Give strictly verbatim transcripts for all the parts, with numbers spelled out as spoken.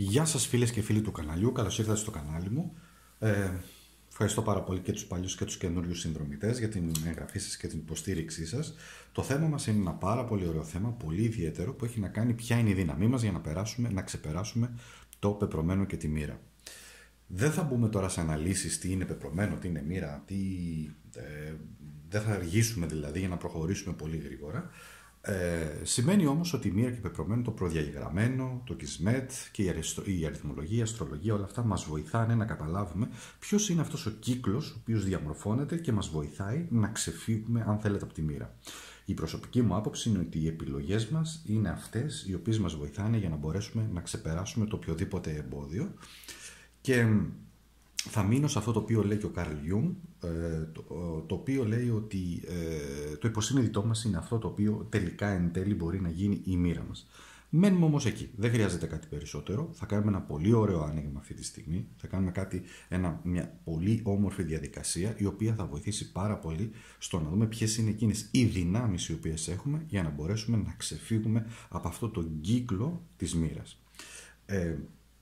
Γεια σας φίλες και φίλοι του καναλιού, καλώς ήρθατε στο κανάλι μου. Ε, ευχαριστώ πάρα πολύ και τους παλιούς και τους καινούριους συνδρομητές για την εγγραφή σας και την υποστήριξή σας. Το θέμα μας είναι ένα πάρα πολύ ωραίο θέμα, πολύ ιδιαίτερο, που έχει να κάνει ποια είναι η δύναμή μας για να, περάσουμε, να ξεπεράσουμε το πεπρωμένο και τη μοίρα. Δεν θα μπούμε τώρα σε αναλύσεις τι είναι πεπρωμένο, τι είναι μοίρα, τι... Ε, δεν θα αργήσουμε δηλαδή για να προχωρήσουμε πολύ γρήγορα. Ε, σημαίνει όμως ότι η μοίρα και πεπρωμένο, το προδιαγεγραμμένο, το κισμέτ και η, αριστο, η αριθμολογία, η αστρολογία, όλα αυτά μας βοηθάνε να καταλάβουμε ποιος είναι αυτός ο κύκλος ο οποίος διαμορφώνεται και μας βοηθάει να ξεφύγουμε, αν θέλετε, από τη μοίρα. Η προσωπική μου άποψη είναι ότι οι επιλογές μας είναι αυτές οι οποίες μας βοηθάνε για να μπορέσουμε να ξεπεράσουμε το οποιοδήποτε εμπόδιο. Και θα μείνω σε αυτό το οποίο λέει και ο Καρλ Γιούγκ, το, το οποίο λέει ότι ε, το υποσυνείδητό μας είναι αυτό το οποίο τελικά εν τέλει μπορεί να γίνει η μοίρα μας. Μένουμε όμως εκεί, δεν χρειάζεται κάτι περισσότερο, θα κάνουμε ένα πολύ ωραίο άνοιγμα αυτή τη στιγμή, θα κάνουμε κάτι, ένα, μια πολύ όμορφη διαδικασία η οποία θα βοηθήσει πάρα πολύ στο να δούμε ποιες είναι εκείνες οι δυνάμεις οι οποίες έχουμε για να μπορέσουμε να ξεφύγουμε από αυτό το κύκλο της μοίρας. Ε,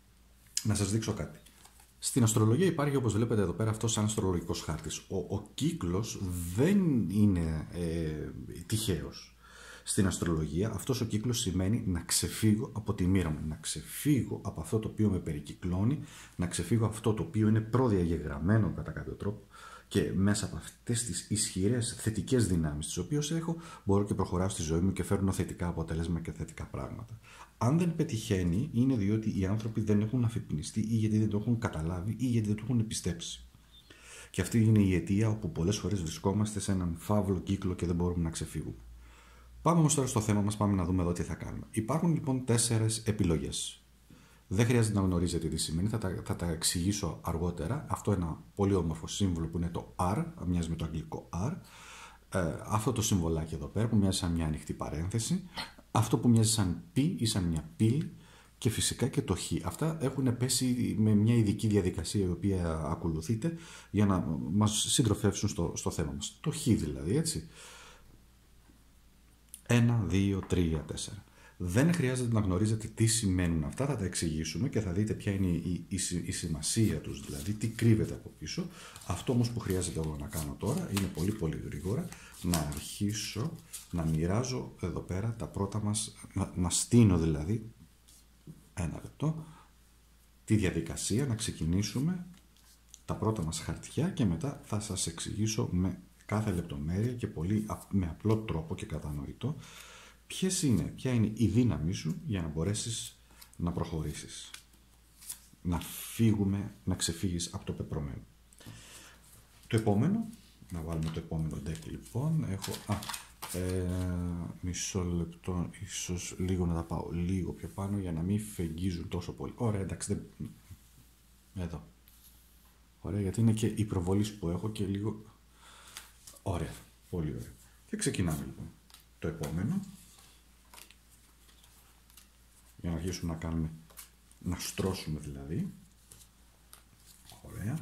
να σας δείξω κάτι. Στην αστρολογία υπάρχει, όπως βλέπετε εδώ πέρα, αυτό σαν αστρολογικός χάρτης. Ο, ο κύκλος δεν είναι ε, τυχαίος. Στην αστρολογία αυτός ο κύκλος σημαίνει να ξεφύγω από τη μοίρα μου, να ξεφύγω από αυτό το οποίο με περικυκλώνει, να ξεφύγω από αυτό το οποίο είναι προδιαγεγραμμένο κατά κάποιο τρόπο και μέσα από αυτές τις ισχυρές θετικές δυνάμεις τις οποίες έχω μπορώ και προχωράω στη ζωή μου και φέρνω θετικά αποτελέσματα και θετικά πράγματα. Αν δεν πετυχαίνει, είναι διότι οι άνθρωποι δεν έχουν αφυπνιστεί ή γιατί δεν το έχουν καταλάβει ή γιατί δεν το έχουν πιστέψει. Και αυτή είναι η αιτία όπου πολλές φορές βρισκόμαστε σε έναν φαύλο κύκλο και δεν μπορούμε να ξεφύγουμε. Πάμε όμως τώρα στο θέμα μας, πάμε να δούμε εδώ τι θα κάνουμε. Υπάρχουν λοιπόν τέσσερες επιλογές. Δεν χρειάζεται να γνωρίζετε τι σημαίνει, θα τα, θα τα εξηγήσω αργότερα. Αυτό είναι ένα πολύ όμορφο σύμβολο που είναι το R, μοιάζει με το αγγλικό R. Ε, αυτό το συμβολάκι εδώ πέρα που μοιάζει σαν μια ανοιχτή παρένθεση. Αυτό που μοιάζει σαν π ή σαν μια πύλη και φυσικά και το χ. Αυτά έχουν πέσει με μια ειδική διαδικασία η οποία ακολουθείται για να μας συντροφεύσουν στο, στο θέμα μας. Το χ δηλαδή, έτσι. Ένα, δύο, τρία, τέσσερα. Δεν χρειάζεται να γνωρίζετε τι σημαίνουν αυτά, θα τα εξηγήσουμε και θα δείτε ποια είναι η, η, η σημασία τους, δηλαδή τι κρύβεται από πίσω. Αυτό όμως που χρειάζεται εγώ να κάνω τώρα είναι πολύ πολύ γρήγορα να αρχίσω να μοιράζω εδώ πέρα τα πρώτα μας, να, να στείνω δηλαδή, ένα λεπτό, τη διαδικασία, να ξεκινήσουμε τα πρώτα μας χαρτιά και μετά θα σας εξηγήσω με κάθε λεπτομέρεια και πολύ, με απλό τρόπο και κατανοητό ποιες είναι, ποια είναι η δύναμή σου για να μπορέσεις να προχωρήσεις. Να φύγουμε, να ξεφύγεις από το πεπρωμένο. Το επόμενο, να βάλουμε το επόμενο deck λοιπόν. Έχω, α, ε, μισό λεπτό, ίσως λίγο να τα πάω λίγο πιο πάνω για να μην φεγγίζουν τόσο πολύ. Ωραία, εντάξει, δεν... εδώ. Ωραία, γιατί είναι και η προβολή που έχω και λίγο... Ωραία, πολύ ωραία. Και ξεκινάμε λοιπόν. Το επόμενο. Για να αρχίσουμε να κάνουμε, να στρώσουμε δηλαδή. Ωραία.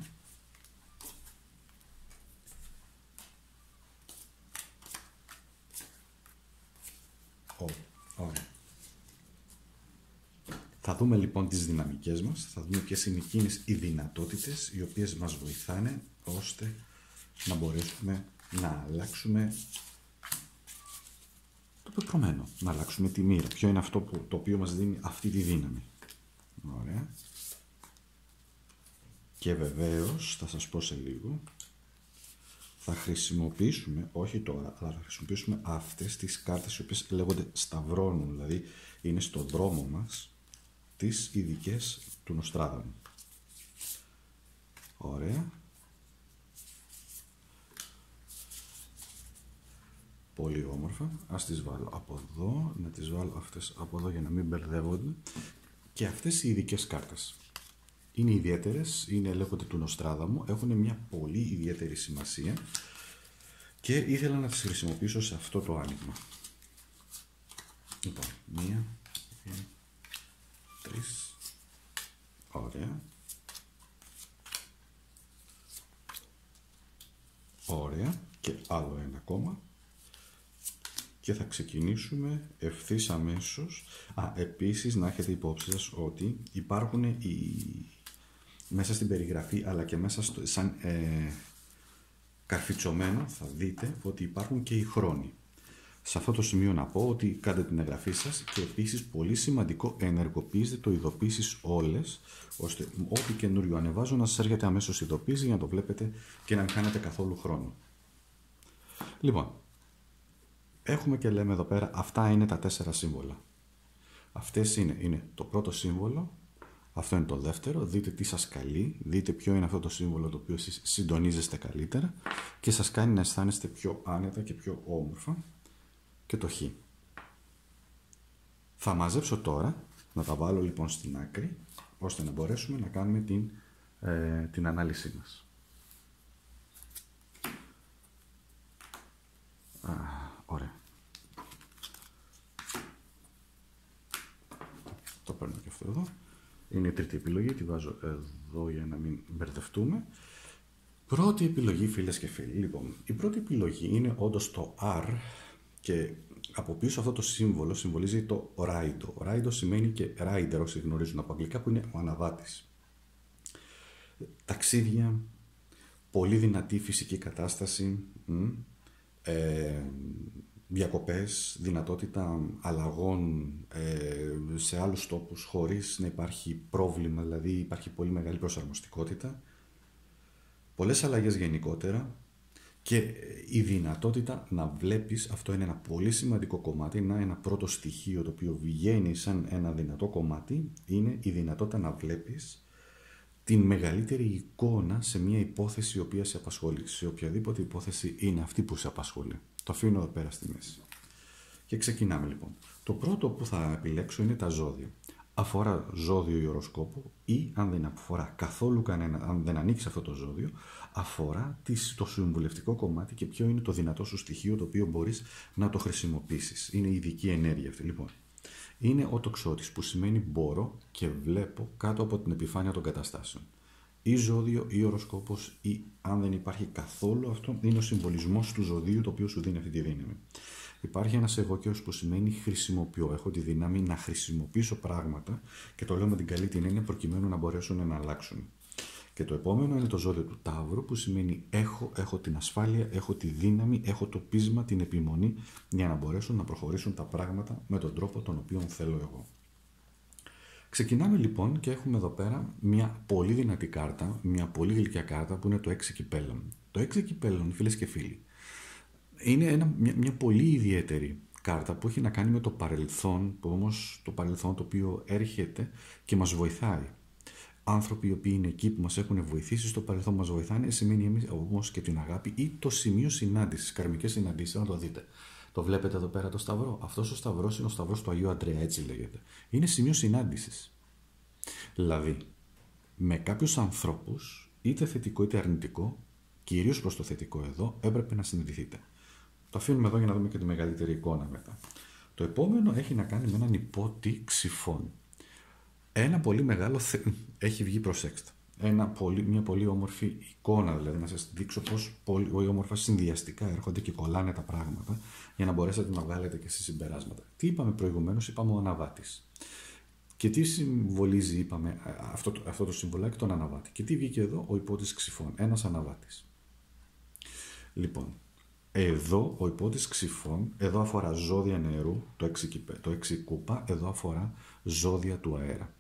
Ω, ωραία. Θα δούμε λοιπόν τις δυναμικές μας, θα δούμε ποιες είναι εκείνες οι δυνατότητες οι οποίες μας βοηθάνε ώστε να μπορέσουμε να αλλάξουμε το πεπρωμένο, να αλλάξουμε τη μοίρα. Ποιο είναι αυτό που, το οποίο μας δίνει αυτή τη δύναμη. Ωραία. Και βεβαίως, θα σας πω σε λίγο, θα χρησιμοποιήσουμε, όχι τώρα, αλλά θα χρησιμοποιήσουμε αυτές τις κάρτες οι οποίες λέγονται σταυρώνουν, δηλαδή είναι στο δρόμο μας, τις ειδικές του Νοστράδαμου. Ωραία. Πολύ όμορφα. Ας τις βάλω από εδώ, να τις βάλω αυτές από εδώ για να μην μπερδεύονται. Και αυτές οι ειδικές κάρτες είναι ιδιαίτερες, είναι, λέγονται του Νοστράδαμου, έχουν μια πολύ ιδιαίτερη σημασία και ήθελα να τις χρησιμοποιήσω σε αυτό το άνοιγμα. Λοιπόν, μία, δύο, τρεις, ωραία. Ωραία, και άλλο ένα ακόμα. και θα ξεκινήσουμε ευθύς αμέσως. Α, επίσης να έχετε υπόψη σας ότι υπάρχουν οι... μέσα στην περιγραφή αλλά και μέσα στο... σαν ε... καρφιτσωμένο θα δείτε ότι υπάρχουν και οι χρόνοι. Σε αυτό το σημείο να πω ότι κάντε την εγγραφή σας και επίσης πολύ σημαντικό ενεργοποιήστε το ειδοποίησεις όλες, ώστε ό,τι καινούριο ανεβάζω να σας έρχεται αμέσως ειδοποίηση για να το βλέπετε και να μην χάνετε καθόλου χρόνο. Λοιπόν, έχουμε και λέμε εδώ πέρα, αυτά είναι τα τέσσερα σύμβολα. Αυτές είναι, είναι το πρώτο σύμβολο, αυτό είναι το δεύτερο, δείτε τι σας καλεί, δείτε ποιο είναι αυτό το σύμβολο το οποίο εσείς συντονίζεστε καλύτερα και σας κάνει να αισθάνεστε πιο άνετα και πιο όμορφα. Και το Χ. Θα μαζέψω τώρα, να τα βάλω λοιπόν στην άκρη, ώστε να μπορέσουμε να κάνουμε την, ε, την ανάλυση μας. Α, ωραία. Το παίρνω και αυτό εδώ. Είναι η τρίτη επιλογή, τη βάζω εδώ για να μην μπερδευτούμε. Πρώτη επιλογή, φίλες και φίλοι. Λοιπόν, η πρώτη επιλογή είναι όντως το R και από πίσω αυτό το σύμβολο συμβολίζει το ράιντο. Ράιντο σημαίνει και rider, όσοι γνωρίζουν από αγγλικά, που είναι ο αναβάτης. Ταξίδια, πολύ δυνατή φυσική κατάσταση, ε, διακοπές, δυνατότητα αλλαγών ε, σε άλλους τόπους χωρίς να υπάρχει πρόβλημα, δηλαδή υπάρχει πολύ μεγάλη προσαρμοστικότητα, πολλές αλλαγές γενικότερα και η δυνατότητα να βλέπεις, αυτό είναι ένα πολύ σημαντικό κομμάτι, είναι ένα πρώτο στοιχείο το οποίο βγαίνει σαν ένα δυνατό κομμάτι, είναι η δυνατότητα να βλέπεις την μεγαλύτερη εικόνα σε μια υπόθεση η οποία σε απασχολεί, σε οποιαδήποτε υπόθεση είναι αυτή που σε απασχολεί. Το αφήνω εδώ πέρα στη μέση. Και ξεκινάμε λοιπόν. Το πρώτο που θα επιλέξω είναι τα ζώδια. Αφορά ζώδιο ή οροσκόπο ή αν δεν αφορά καθόλου κανένα, αν δεν ανήκει σε αυτό το ζώδιο, αφορά το συμβουλευτικό κομμάτι και ποιο είναι το δυνατό σου στοιχείο το οποίο μπορείς να το χρησιμοποιήσεις. Είναι η ειδική ενέργεια αυτή. Λοιπόν, είναι ο τοξότης που σημαίνει μπορώ και βλέπω κάτω από την επιφάνεια των καταστάσεων. Ή ζώδιο ή οροσκόπος ή αν δεν υπάρχει καθόλου αυτό, είναι ο συμβολισμός του ζωδίου το οποίο σου δίνει αυτή τη δύναμη. Υπάρχει ένας εγώκαιος που σημαίνει χρησιμοποιώ. Έχω τη δύναμη να χρησιμοποιήσω πράγματα και το λέω με την καλή την έννοια προκειμένου να μπορέσουν να αλλάξουν. Και το επόμενο είναι το ζώδιο του Ταύρου που σημαίνει έχω, έχω την ασφάλεια, έχω τη δύναμη, έχω το πείσμα, την επιμονή για να μπορέσουν να προχωρήσουν τα πράγματα με τον τρόπο τον οποίο θέλω εγώ. Ξεκινάμε λοιπόν και έχουμε εδώ πέρα μια πολύ δυνατή κάρτα, μια πολύ γλυκιά κάρτα που είναι το έξι κυπέλων. Το έξι κυπέλων, φίλες και φίλοι, είναι ένα, μια, μια πολύ ιδιαίτερη κάρτα που έχει να κάνει με το παρελθόν, που όμως το παρελθόν το οποίο έρχεται και μας βοηθάει. Άνθρωποι οι οποίοι είναι εκεί που μας έχουν βοηθήσει στο παρελθόν μας βοηθάνε, σημαίνει εμείς όμως και την αγάπη ή το σημείο συνάντησης, καρμικές συναντήσεις, να το δείτε. Το βλέπετε εδώ πέρα το σταυρό. Αυτός ο σταυρός είναι ο σταυρός του Αγίου Αντρέα, έτσι λέγεται. Είναι σημείο συνάντησης. Δηλαδή, με κάποιους ανθρώπους, είτε θετικό είτε αρνητικό, κυρίως προς το θετικό εδώ, έπρεπε να συναντηθείτε. Το αφήνουμε εδώ για να δούμε και τη μεγαλύτερη εικόνα μετά. Το επόμενο έχει να κάνει με έναν υπότι ξυφών. Ένα πολύ μεγάλο θε... έχει βγει, προσέξτε. Ένα πολύ, μια πολύ όμορφη εικόνα, δηλαδή να σας δείξω πώς πολύ όμορφα συνδυαστικά έρχονται και κολλάνε τα πράγματα για να μπορέσετε να βγάλετε και εσείς συμπεράσματα. Τι είπαμε προηγουμένως, είπαμε ο αναβάτης. Και τι συμβολίζει, είπαμε, αυτό το, αυτό το συμβολάκι, τον αναβάτη. Και τι βγήκε εδώ, ο υπότης ξυφών, ένας αναβάτης. Λοιπόν, εδώ ο υπότης ξυφών, εδώ αφορά ζώδια νερού, το έξι, το έξι κούπα, εδώ αφορά ζώδια του αέρα.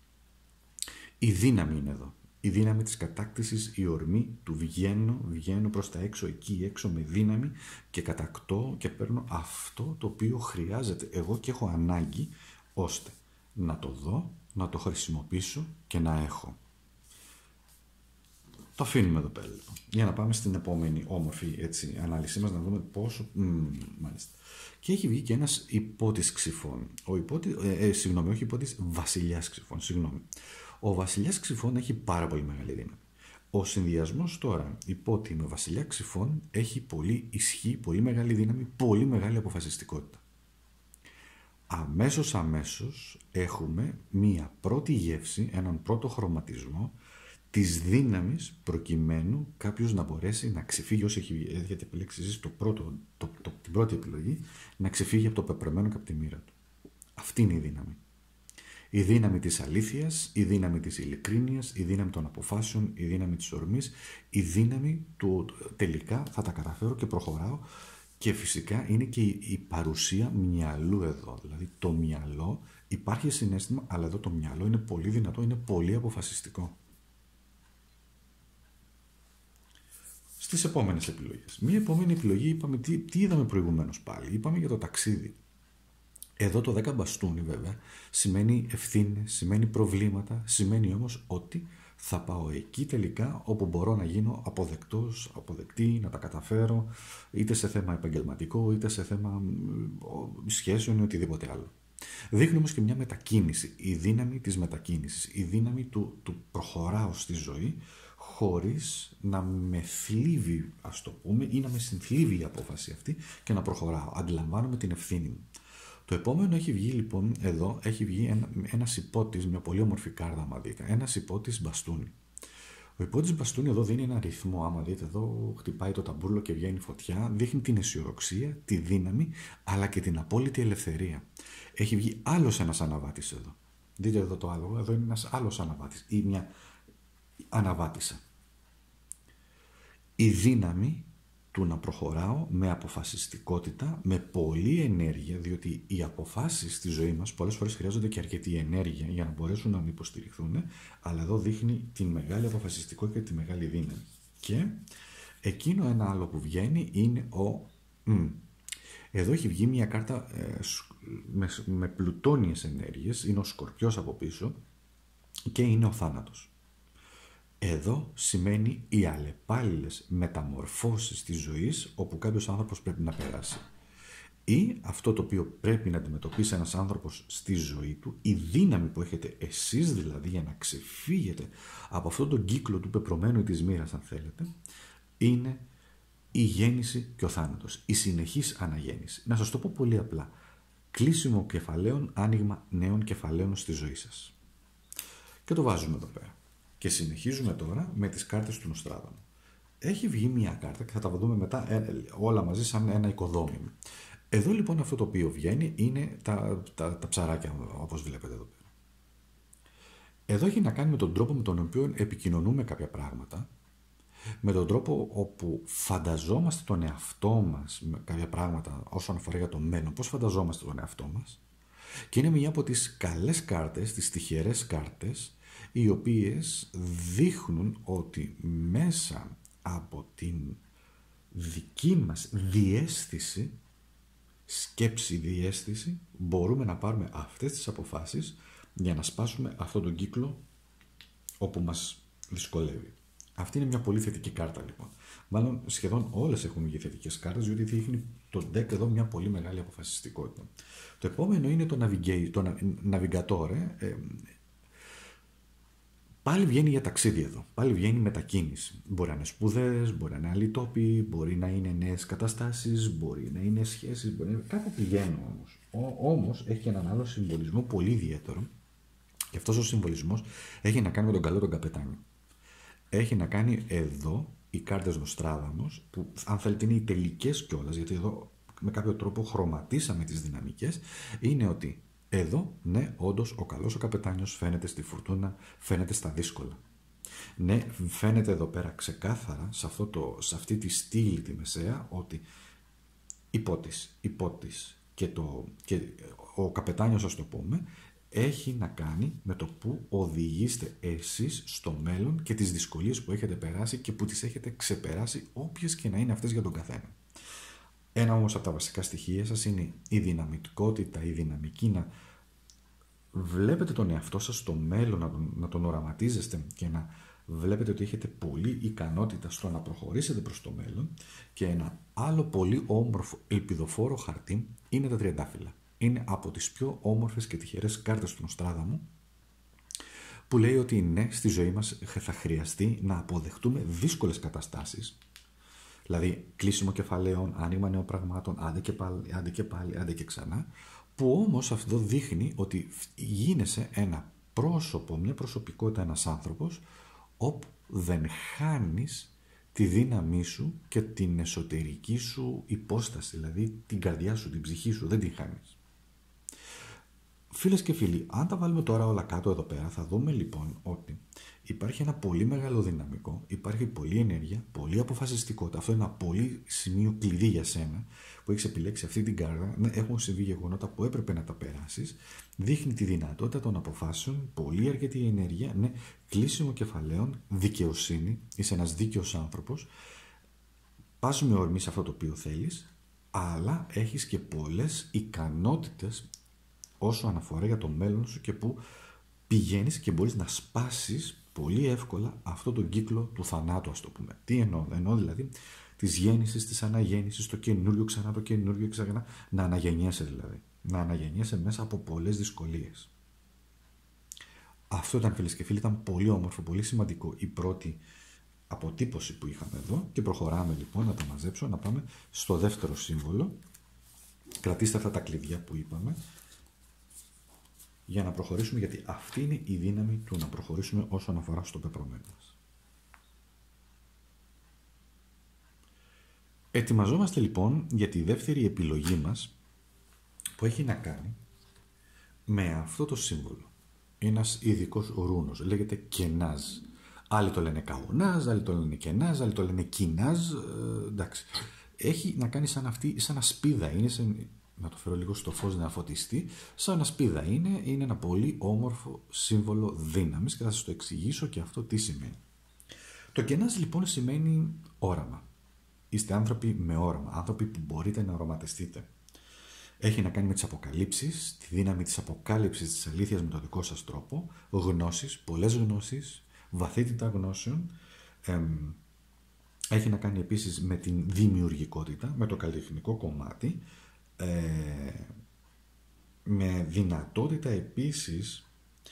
Η δύναμη είναι εδώ. Η δύναμη της κατάκτησης, η ορμή του βγαίνω, βγαίνω προς τα έξω, εκεί έξω με δύναμη και κατακτώ και παίρνω αυτό το οποίο χρειάζεται εγώ και έχω ανάγκη ώστε να το δω, να το χρησιμοποιήσω και να έχω. Το αφήνουμε εδώ πέρα λοιπόν. Για να πάμε στην επόμενη όμορφη έτσι, ανάλυση μας, να δούμε πόσο... Μ, μάλιστα. Και έχει βγει και ένας υπότης ξυφών. Ο υπότη... ε, ε, συγγνώμη, όχι υπότης, βασιλιάς ξυφών. Συγγνώμη. Ο βασιλιάς ξυφών έχει πάρα πολύ μεγάλη δύναμη. Ο συνδυασμός τώρα υπότι με βασιλιά ξυφών έχει πολύ ισχύ, πολύ μεγάλη δύναμη, πολύ μεγάλη αποφασιστικότητα. Αμέσως αμέσως έχουμε μία πρώτη γεύση, έναν πρώτο χρωματισμό της δύναμης προκειμένου κάποιος να μπορέσει να ξεφύγει όσο έχει, έχετε επιλέξει εσείς το πρώτο, το, το, την πρώτη επιλογή, να ξεφύγει από το πεπρεμένο και από τη μοίρα του. Αυτή είναι η δύναμη. Η δύναμη της αλήθειας, η δύναμη της ειλικρίνειας, η δύναμη των αποφάσεων, η δύναμη της ορμής, η δύναμη του τελικά θα τα καταφέρω και προχωράω. Και φυσικά είναι και η παρουσία μυαλού εδώ. Δηλαδή το μυαλό, υπάρχει συναίσθημα, αλλά εδώ το μυαλό είναι πολύ δυνατό, είναι πολύ αποφασιστικό. Στις επόμενες επιλογές. Μία επόμενη επιλογή είπαμε, τι, τι είδαμε προηγουμένως πάλι. Είπαμε για το ταξίδι. Εδώ το δέκα μπαστούνι βέβαια σημαίνει ευθύνες, σημαίνει προβλήματα, σημαίνει όμως ότι θα πάω εκεί τελικά όπου μπορώ να γίνω αποδεκτός, αποδεκτή, να τα καταφέρω, είτε σε θέμα επαγγελματικό, είτε σε θέμα σχέσεων ή οτιδήποτε άλλο. Δείχνει όμως και μια μετακίνηση, η δύναμη της μετακίνησης, η δύναμη του, του προχωράω στη ζωή χωρίς να με θλίβει, ας το πούμε, ή να με συνθλίβει η απόφαση αυτή και να προχωράω. Αντιλαμβάνομαι την ευθύνη μου. Το επόμενο έχει βγει λοιπόν εδώ, έχει βγει ένα, ένας υπότης, μια πολύ όμορφη κάρτα, άμα δείτε, ένας υπότης μπαστούνι. Ο υπότης μπαστούνι εδώ δίνει ένα ρυθμό, άμα δείτε εδώ χτυπάει το ταμπούρλο και βγαίνει φωτιά, δείχνει την αισιοδοξία, τη δύναμη, αλλά και την απόλυτη ελευθερία. Έχει βγει άλλος ένας αναβάτης εδώ. Δείτε εδώ το άλλο, εδώ είναι ένας άλλος αναβάτης ή μια αναβάτησα. Η δύναμη του να προχωράω με αποφασιστικότητα, με πολλή ενέργεια, διότι οι αποφάσεις στη ζωή μας πολλές φορές χρειάζονται και αρκετή ενέργεια για να μπορέσουν να υποστηριχθούν, αλλά εδώ δείχνει τη μεγάλη αποφασιστικότητα και τη μεγάλη δύναμη. Και εκείνο ένα άλλο που βγαίνει είναι ο... Μ. Εδώ έχει βγει μια κάρτα ε, με, με πλουτόνιες ενέργειες, είναι ο Σκορπιός από πίσω και είναι ο θάνατος. Εδώ σημαίνει οι αλλεπάλληλες μεταμορφώσεις της ζωής όπου κάποιος άνθρωπος πρέπει να περάσει. Ή αυτό το οποίο πρέπει να αντιμετωπίσει ένας άνθρωπος στη ζωή του, η δύναμη που έχετε εσείς δηλαδή για να ξεφύγετε από αυτόν τον κύκλο του πεπρωμένου ή της μοίρας αν θέλετε, είναι η γέννηση και ο θάνατος, η συνεχής αναγέννηση. Να σας το πω πολύ απλά. Κλείσιμο κεφαλαίων, άνοιγμα νέων κεφαλαίων στη ζωή σας. Και το βάζουμε εδώ πέρα. Και συνεχίζουμε τώρα με τις κάρτες του Νοστράδαμου. Έχει βγει μια κάρτα και θα τα δούμε μετά όλα μαζί σαν ένα οικοδόμημα. Εδώ λοιπόν αυτό το οποίο βγαίνει είναι τα, τα, τα ψαράκια όπως βλέπετε εδώ πέρα. Εδώ έχει να κάνει με τον τρόπο με τον οποίο επικοινωνούμε κάποια πράγματα, με τον τρόπο όπου φανταζόμαστε τον εαυτό μας με κάποια πράγματα όσον αφορά για το μέλλον, πώς φανταζόμαστε τον εαυτό μας, και είναι μια από τις καλές κάρτες, τις τυχερές κάρτες, οι οποίες δείχνουν ότι μέσα από την δική μας διαίσθηση, σκέψη, διαίσθηση, μπορούμε να πάρουμε αυτές τις αποφάσεις για να σπάσουμε αυτόν τον κύκλο όπου μας δυσκολεύει. Αυτή είναι μια πολύ θετική κάρτα λοιπόν. Μάλλον σχεδόν όλες έχουν βγει θετικές κάρτες, διότι δείχνει το deck εδώ μια πολύ μεγάλη αποφασιστικότητα. Το επόμενο είναι το Navigator, το Navigatore. Ε, Πάλι βγαίνει για ταξίδι εδώ. Πάλι βγαίνει μετακίνηση. Μπορεί να είναι σπουδές, μπορεί να είναι άλλοι τόποι, μπορεί να είναι νέες καταστάσεις, μπορεί να είναι σχέσεις, μπορεί να είναι... Κάπου πηγαίνω όμως. Ο, όμως έχει έναν άλλο συμβολισμό πολύ ιδιαίτερο. Και αυτός ο συμβολισμός έχει να κάνει με τον καλό τον καπετάνιο. Έχει να κάνει εδώ οι κάρτες Νοστράδαμος, που αν θέλετε είναι οι τελικές κιόλας, γιατί εδώ με κάποιο τρόπο χρωματίσαμε τις δυναμικές, είναι ότι εδώ, ναι, όντως, ο καλός ο καπετάνιος φαίνεται στη φουρτούνα, φαίνεται στα δύσκολα. Ναι, φαίνεται εδώ πέρα ξεκάθαρα, σε, αυτό το, σε αυτή τη στήλη τη μεσαία, ότι υπότης, υπότης και, το, και ο καπετάνιος, ας το πούμε, έχει να κάνει με το που οδηγείστε εσείς στο μέλλον και τις δυσκολίες που έχετε περάσει και που τις έχετε ξεπεράσει, όποιες και να είναι αυτές για τον καθένα. Ένα όμως από τα βασικά στοιχεία σας είναι η δυναμικότητα, η δυναμική να βλέπετε τον εαυτό σας στο μέλλον, να τον, να τον οραματίζεστε και να βλέπετε ότι έχετε πολλή ικανότητα στο να προχωρήσετε προς το μέλλον. Και ένα άλλο πολύ όμορφο ελπιδοφόρο χαρτί είναι τα τριαντάφυλλα. Είναι από τις πιο όμορφες και τυχερές κάρτες του Νοστράδαμου, που λέει ότι ναι, στη ζωή μας θα χρειαστεί να αποδεχτούμε δύσκολες καταστάσεις. Δηλαδή, κλείσιμο κεφαλαίων, άνοιγμα νέων πραγμάτων, άντε και πάλι, άντε και πάλι, άντε και ξανά, που όμως αυτό δείχνει ότι γίνεσαι ένα πρόσωπο, μια προσωπικότητα, ένας άνθρωπος, όπου δεν χάνεις τη δύναμή σου και την εσωτερική σου υπόσταση, δηλαδή την καρδιά σου, την ψυχή σου, δεν την χάνεις. Φίλες και φίλοι, αν τα βάλουμε τώρα όλα κάτω εδώ πέρα, θα δούμε λοιπόν ότι υπάρχει ένα πολύ μεγάλο δυναμικό, υπάρχει πολλή ενέργεια, πολλή αποφασιστικότητα. Αυτό είναι ένα πολύ σημείο κλειδί για σένα που έχεις επιλέξει αυτή την κάρτα. Ναι, έχουν συμβεί γεγονότα που έπρεπε να τα περάσεις. Δείχνει τη δυνατότητα των αποφάσεων, πολύ αρκετή ενέργεια, ναι, κλείσιμο κεφαλαίων, δικαιοσύνη. Είσαι ένας δίκαιος άνθρωπος. Πας με ορμή σε αυτό το οποίο θέλεις, αλλά έχεις και πολλές ικανότητες όσο αναφορά για το μέλλον σου και που πηγαίνεις και μπορείς να σπάσεις πολύ εύκολα αυτό τον κύκλο του θανάτου, ας το πούμε. Τι εννοώ, εννοώ δηλαδή της γέννησης, της αναγέννησης, το καινούριο ξανά, το καινούριο ξανά, να αναγεννιέσαι δηλαδή. Να αναγεννιέσαι μέσα από πολλές δυσκολίες. Αυτό ήταν, φίλες και φίλοι, ήταν πολύ όμορφο, πολύ σημαντικό η πρώτη αποτύπωση που είχαμε εδώ και προχωράμε λοιπόν να τα μαζέψω, να πάμε στο δεύτερο σύμβολο. Κρατήστε αυτά τα κλειδιά που είπαμε για να προχωρήσουμε, γιατί αυτή είναι η δύναμη του να προχωρήσουμε όσον αφορά στο πεπρωμένο μας. Ετοιμαζόμαστε λοιπόν για τη δεύτερη επιλογή μας που έχει να κάνει με αυτό το σύμβολο. Ένας ειδικός ρούνος, λέγεται κενάζ. Άλλοι το λένε καουνάζ, άλλοι το λένε κενάζ, άλλοι το λένε κινάζ, ε, εντάξει. Έχει να κάνει σαν αυτή, σαν ένα σπίδα, είναι σαν, να το φέρω λίγο στο φως να φωτιστεί, σαν ένα σπίδα είναι, είναι ένα πολύ όμορφο σύμβολο δύναμης και θα σας το εξηγήσω και αυτό τι σημαίνει. Το κενάζ λοιπόν σημαίνει όραμα. Είστε άνθρωποι με όραμα, άνθρωποι που μπορείτε να οραματιστείτε. Έχει να κάνει με τις αποκαλύψεις, τη δύναμη της αποκάλυψης της αλήθειας με τον δικό σας τρόπο, γνώσεις, πολλές γνώσεις, βαθύτητα γνώσεων. Εμ, έχει να κάνει επίσης με την δημιουργικότητα, με το καλλιτεχνικό κομμάτι, ε, με δυνατότητα επίσης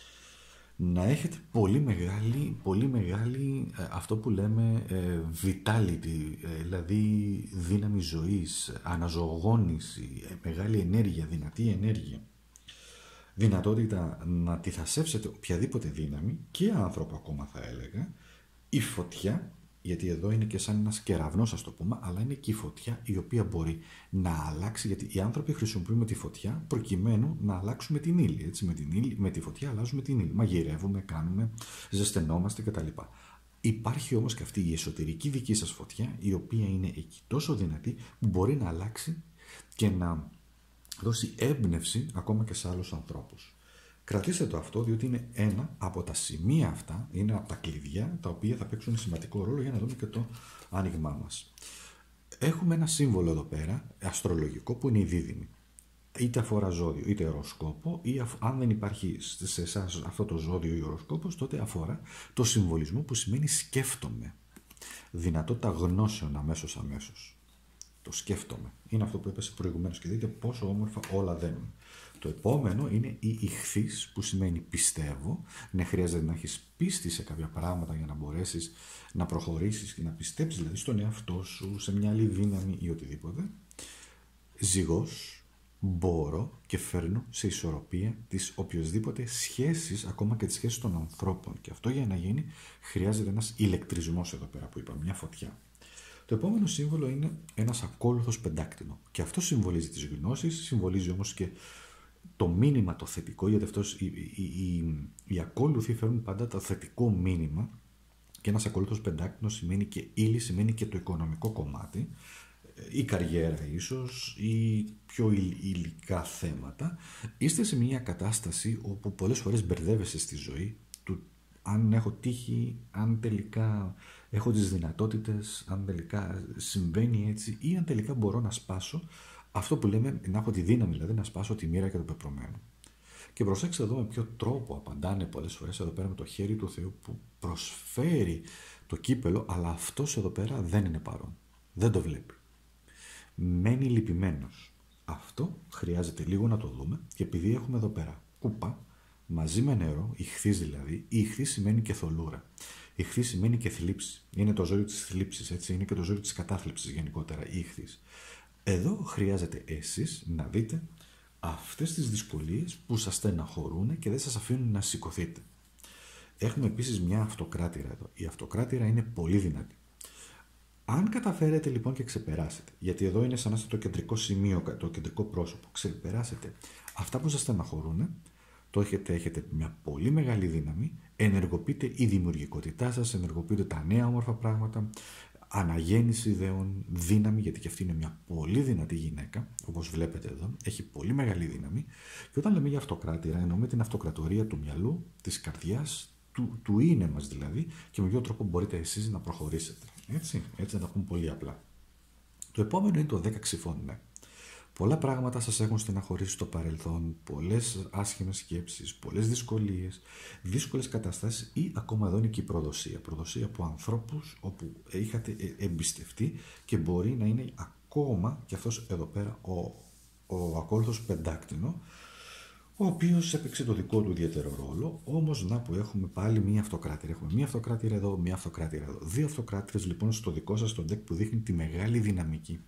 να έχετε πολύ μεγάλη, πολύ μεγάλη ε, αυτό που λέμε ε, vitality, ε, δηλαδή δύναμη ζωής, αναζωογόνηση, ε, μεγάλη ενέργεια, δυνατή ενέργεια. Δυνατότητα να αντιθασέψετε οποιαδήποτε δύναμη και άνθρωπο ακόμα θα έλεγα, η φωτιά, γιατί εδώ είναι και σαν ένας κεραυνός ας το πούμε, αλλά είναι και η φωτιά η οποία μπορεί να αλλάξει, γιατί οι άνθρωποι χρησιμοποιούμε τη φωτιά προκειμένου να αλλάξουμε την ύλη, έτσι, με, την ύλη, με τη φωτιά αλλάζουμε την ύλη, μαγειρεύουμε, κάνουμε, ζεσθενόμαστε κτλ. Υπάρχει όμως και αυτή η εσωτερική δική σας φωτιά, η οποία είναι εκεί τόσο δυνατή που μπορεί να αλλάξει και να δώσει έμπνευση ακόμα και σε άλλους ανθρώπους. Κρατήστε το αυτό, διότι είναι ένα από τα σημεία αυτά, είναι από τα κλειδιά τα οποία θα παίξουν σημαντικό ρόλο για να δούμε και το άνοιγμά μας. Έχουμε ένα σύμβολο εδώ πέρα, αστρολογικό, που είναι η δίδυμη. Είτε αφορά ζώδιο είτε οροσκόπο, ή αν δεν υπάρχει σε εσάς αυτό το ζώδιο ή οροσκόπος, τότε αφορά το συμβολισμό που σημαίνει σκέφτομαι. Δυνατότητα γνώσεων αμέσως αμέσως. Το σκέφτομαι. Είναι αυτό που έπεσε προηγουμένως και δείτε πόσο όμορφα όλα δένουν. Το επόμενο είναι η ιχθύς, που σημαίνει πιστεύω. Ναι, χρειάζεται να έχεις πίστη σε κάποια πράγματα για να μπορέσεις να προχωρήσεις και να πιστέψεις, δηλαδή στον εαυτό σου, σε μια άλλη δύναμη ή οτιδήποτε. Ζυγός, μπορώ και φέρνω σε ισορροπία τις οποιοσδήποτε σχέσεις, ακόμα και τις σχέσεις των ανθρώπων. Και αυτό για να γίνει χρειάζεται ένας ηλεκτρισμός εδώ πέρα που είπα, μια φωτιά. Το επόμενο σύμβολο είναι ένας ακόλουθος πεντάκτηνο. Και αυτό συμβολίζει τις γνώσεις, συμβολίζει όμως και το μήνυμα το θετικό, γιατί αυτός, οι, οι, οι, οι ακόλουθοι φέρνουν πάντα το θετικό μήνυμα, και ένας ακόλουθος πεντάκτηνος σημαίνει και ύλη, σημαίνει και το οικονομικό κομμάτι, η καριέρα ίσως, ή πιο υλικά θέματα. Είστε σε μια κατάσταση όπου πολλές φορές μπερδεύεσαι στη ζωή, του αν έχω τύχη, αν τελικά έχω τις δυνατότητες, αν τελικά συμβαίνει έτσι, ή αν τελικά μπορώ να σπάσω αυτό που λέμε, να έχω τη δύναμη δηλαδή να σπάσω τη μοίρα και το πεπρωμένο. Και προσέξτε εδώ με ποιο τρόπο απαντάνε πολλές φορές εδώ πέρα, με το χέρι του Θεού που προσφέρει το κύπελο, αλλά αυτός εδώ πέρα δεν είναι παρόν. Δεν το βλέπει. Μένει λυπημένος. Αυτό χρειάζεται λίγο να το δούμε, και επειδή έχουμε εδώ πέρα κούπα μαζί με νερό, ιχθύς δηλαδή, η ιχθύς σημαίνει και θολούρα. Η ιχθύς σημαίνει και θλίψη. Είναι το ζώδιο της θλίψης, έτσι, είναι και το ζώδιο της κατάθλιψης γενικότερα η ιχθύς. Εδώ χρειάζεται εσείς να δείτε αυτές τις δυσκολίες που σας στεναχωρούν και δεν σας αφήνουν να σηκωθείτε. Έχουμε επίσης μια αυτοκράτηρα εδώ. Η αυτοκράτηρα είναι πολύ δυνατή. Αν καταφέρετε λοιπόν και ξεπεράσετε, γιατί εδώ είναι σαν να είστε το κεντρικό σημείο, το κεντρικό πρόσωπο, ξεπεράσετε αυτά που σας στεναχωρούν, το έχετε, έχετε μια πολύ μεγάλη δύναμη, ενεργοποιείτε η δημιουργικότητά σας, ενεργοποιείτε τα νέα όμορφα πράγματα, αναγέννηση ιδεών, δύναμη, γιατί και αυτή είναι μια πολύ δυνατή γυναίκα, όπως βλέπετε εδώ, έχει πολύ μεγάλη δύναμη. Και όταν λέμε για αυτοκράτηρα, εννοούμε την αυτοκρατορία του μυαλού, της καρδιάς, του, του είναι μας δηλαδή, και με ποιο τρόπο μπορείτε εσείς να προχωρήσετε. Έτσι, έτσι να τα πούμε πολύ απλά. Το επόμενο είναι το δέκα ξυφών, ναι. Πολλά πράγματα σας έχουν στεναχωρήσει στο παρελθόν, πολλές άσχημες σκέψεις, πολλές δυσκολίες, δύσκολες καταστάσεις ή ακόμα εδώ είναι και η προδοσία. Προδοσία από ανθρώπους όπου είχατε εμπιστευτεί και μπορεί να είναι ακόμα και αυτός εδώ πέρα ο, ο ακόλουθος πεντάκτηνο, ο οποίος έπαιξε το δικό του ιδιαίτερο ρόλο, όμως να που έχουμε πάλι μία αυτοκράτηρα. Έχουμε μία αυτοκράτηρα εδώ, μία αυτοκράτηρα εδώ. Δύο αυτοκράτηρες λοιπόν στο δικό σας το deck που δείχνει τη μεγάλη δυναμική.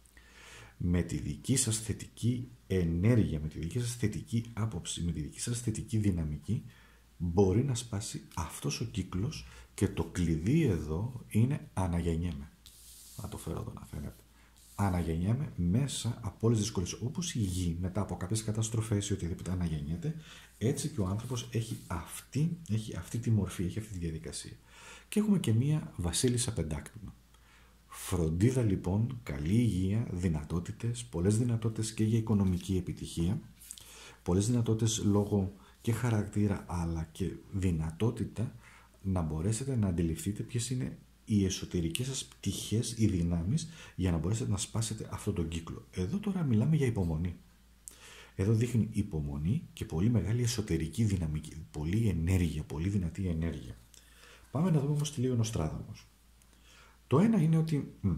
Με τη δική σας θετική ενέργεια, με τη δική σας θετική άποψη, με τη δική σας θετική δυναμική, μπορεί να σπάσει αυτός ο κύκλος και το κλειδί εδώ είναι αναγεννιέμαι. Να το φέρω εδώ να φαίνεται. Αναγεννιέμαι μέσα από όλες τις δυσκολίες. Όπως η γη μετά από κάποιες καταστροφές ή οτιδήποτε αναγεννιέται, έτσι και ο άνθρωπος έχει αυτή, έχει αυτή τη μορφή, έχει αυτή τη διαδικασία. Και έχουμε και μία βασίλισσα πεντάκτηνο. Φροντίδα λοιπόν, καλή υγεία, δυνατότητες, πολλές δυνατότητες και για οικονομική επιτυχία, πολλές δυνατότητες λόγω και χαρακτήρα αλλά και δυνατότητα να μπορέσετε να αντιληφθείτε ποιες είναι οι εσωτερικές σας πτυχές, οι δυνάμεις για να μπορέσετε να σπάσετε αυτόν τον κύκλο. Εδώ τώρα μιλάμε για υπομονή. Εδώ δείχνει υπομονή και πολύ μεγάλη εσωτερική δυναμική, πολύ ενέργεια, πολύ δυνατή ενέργεια. Πάμε να δούμε όμως τι λέει ο Νοστράδαμος. Το ένα είναι ότι μ,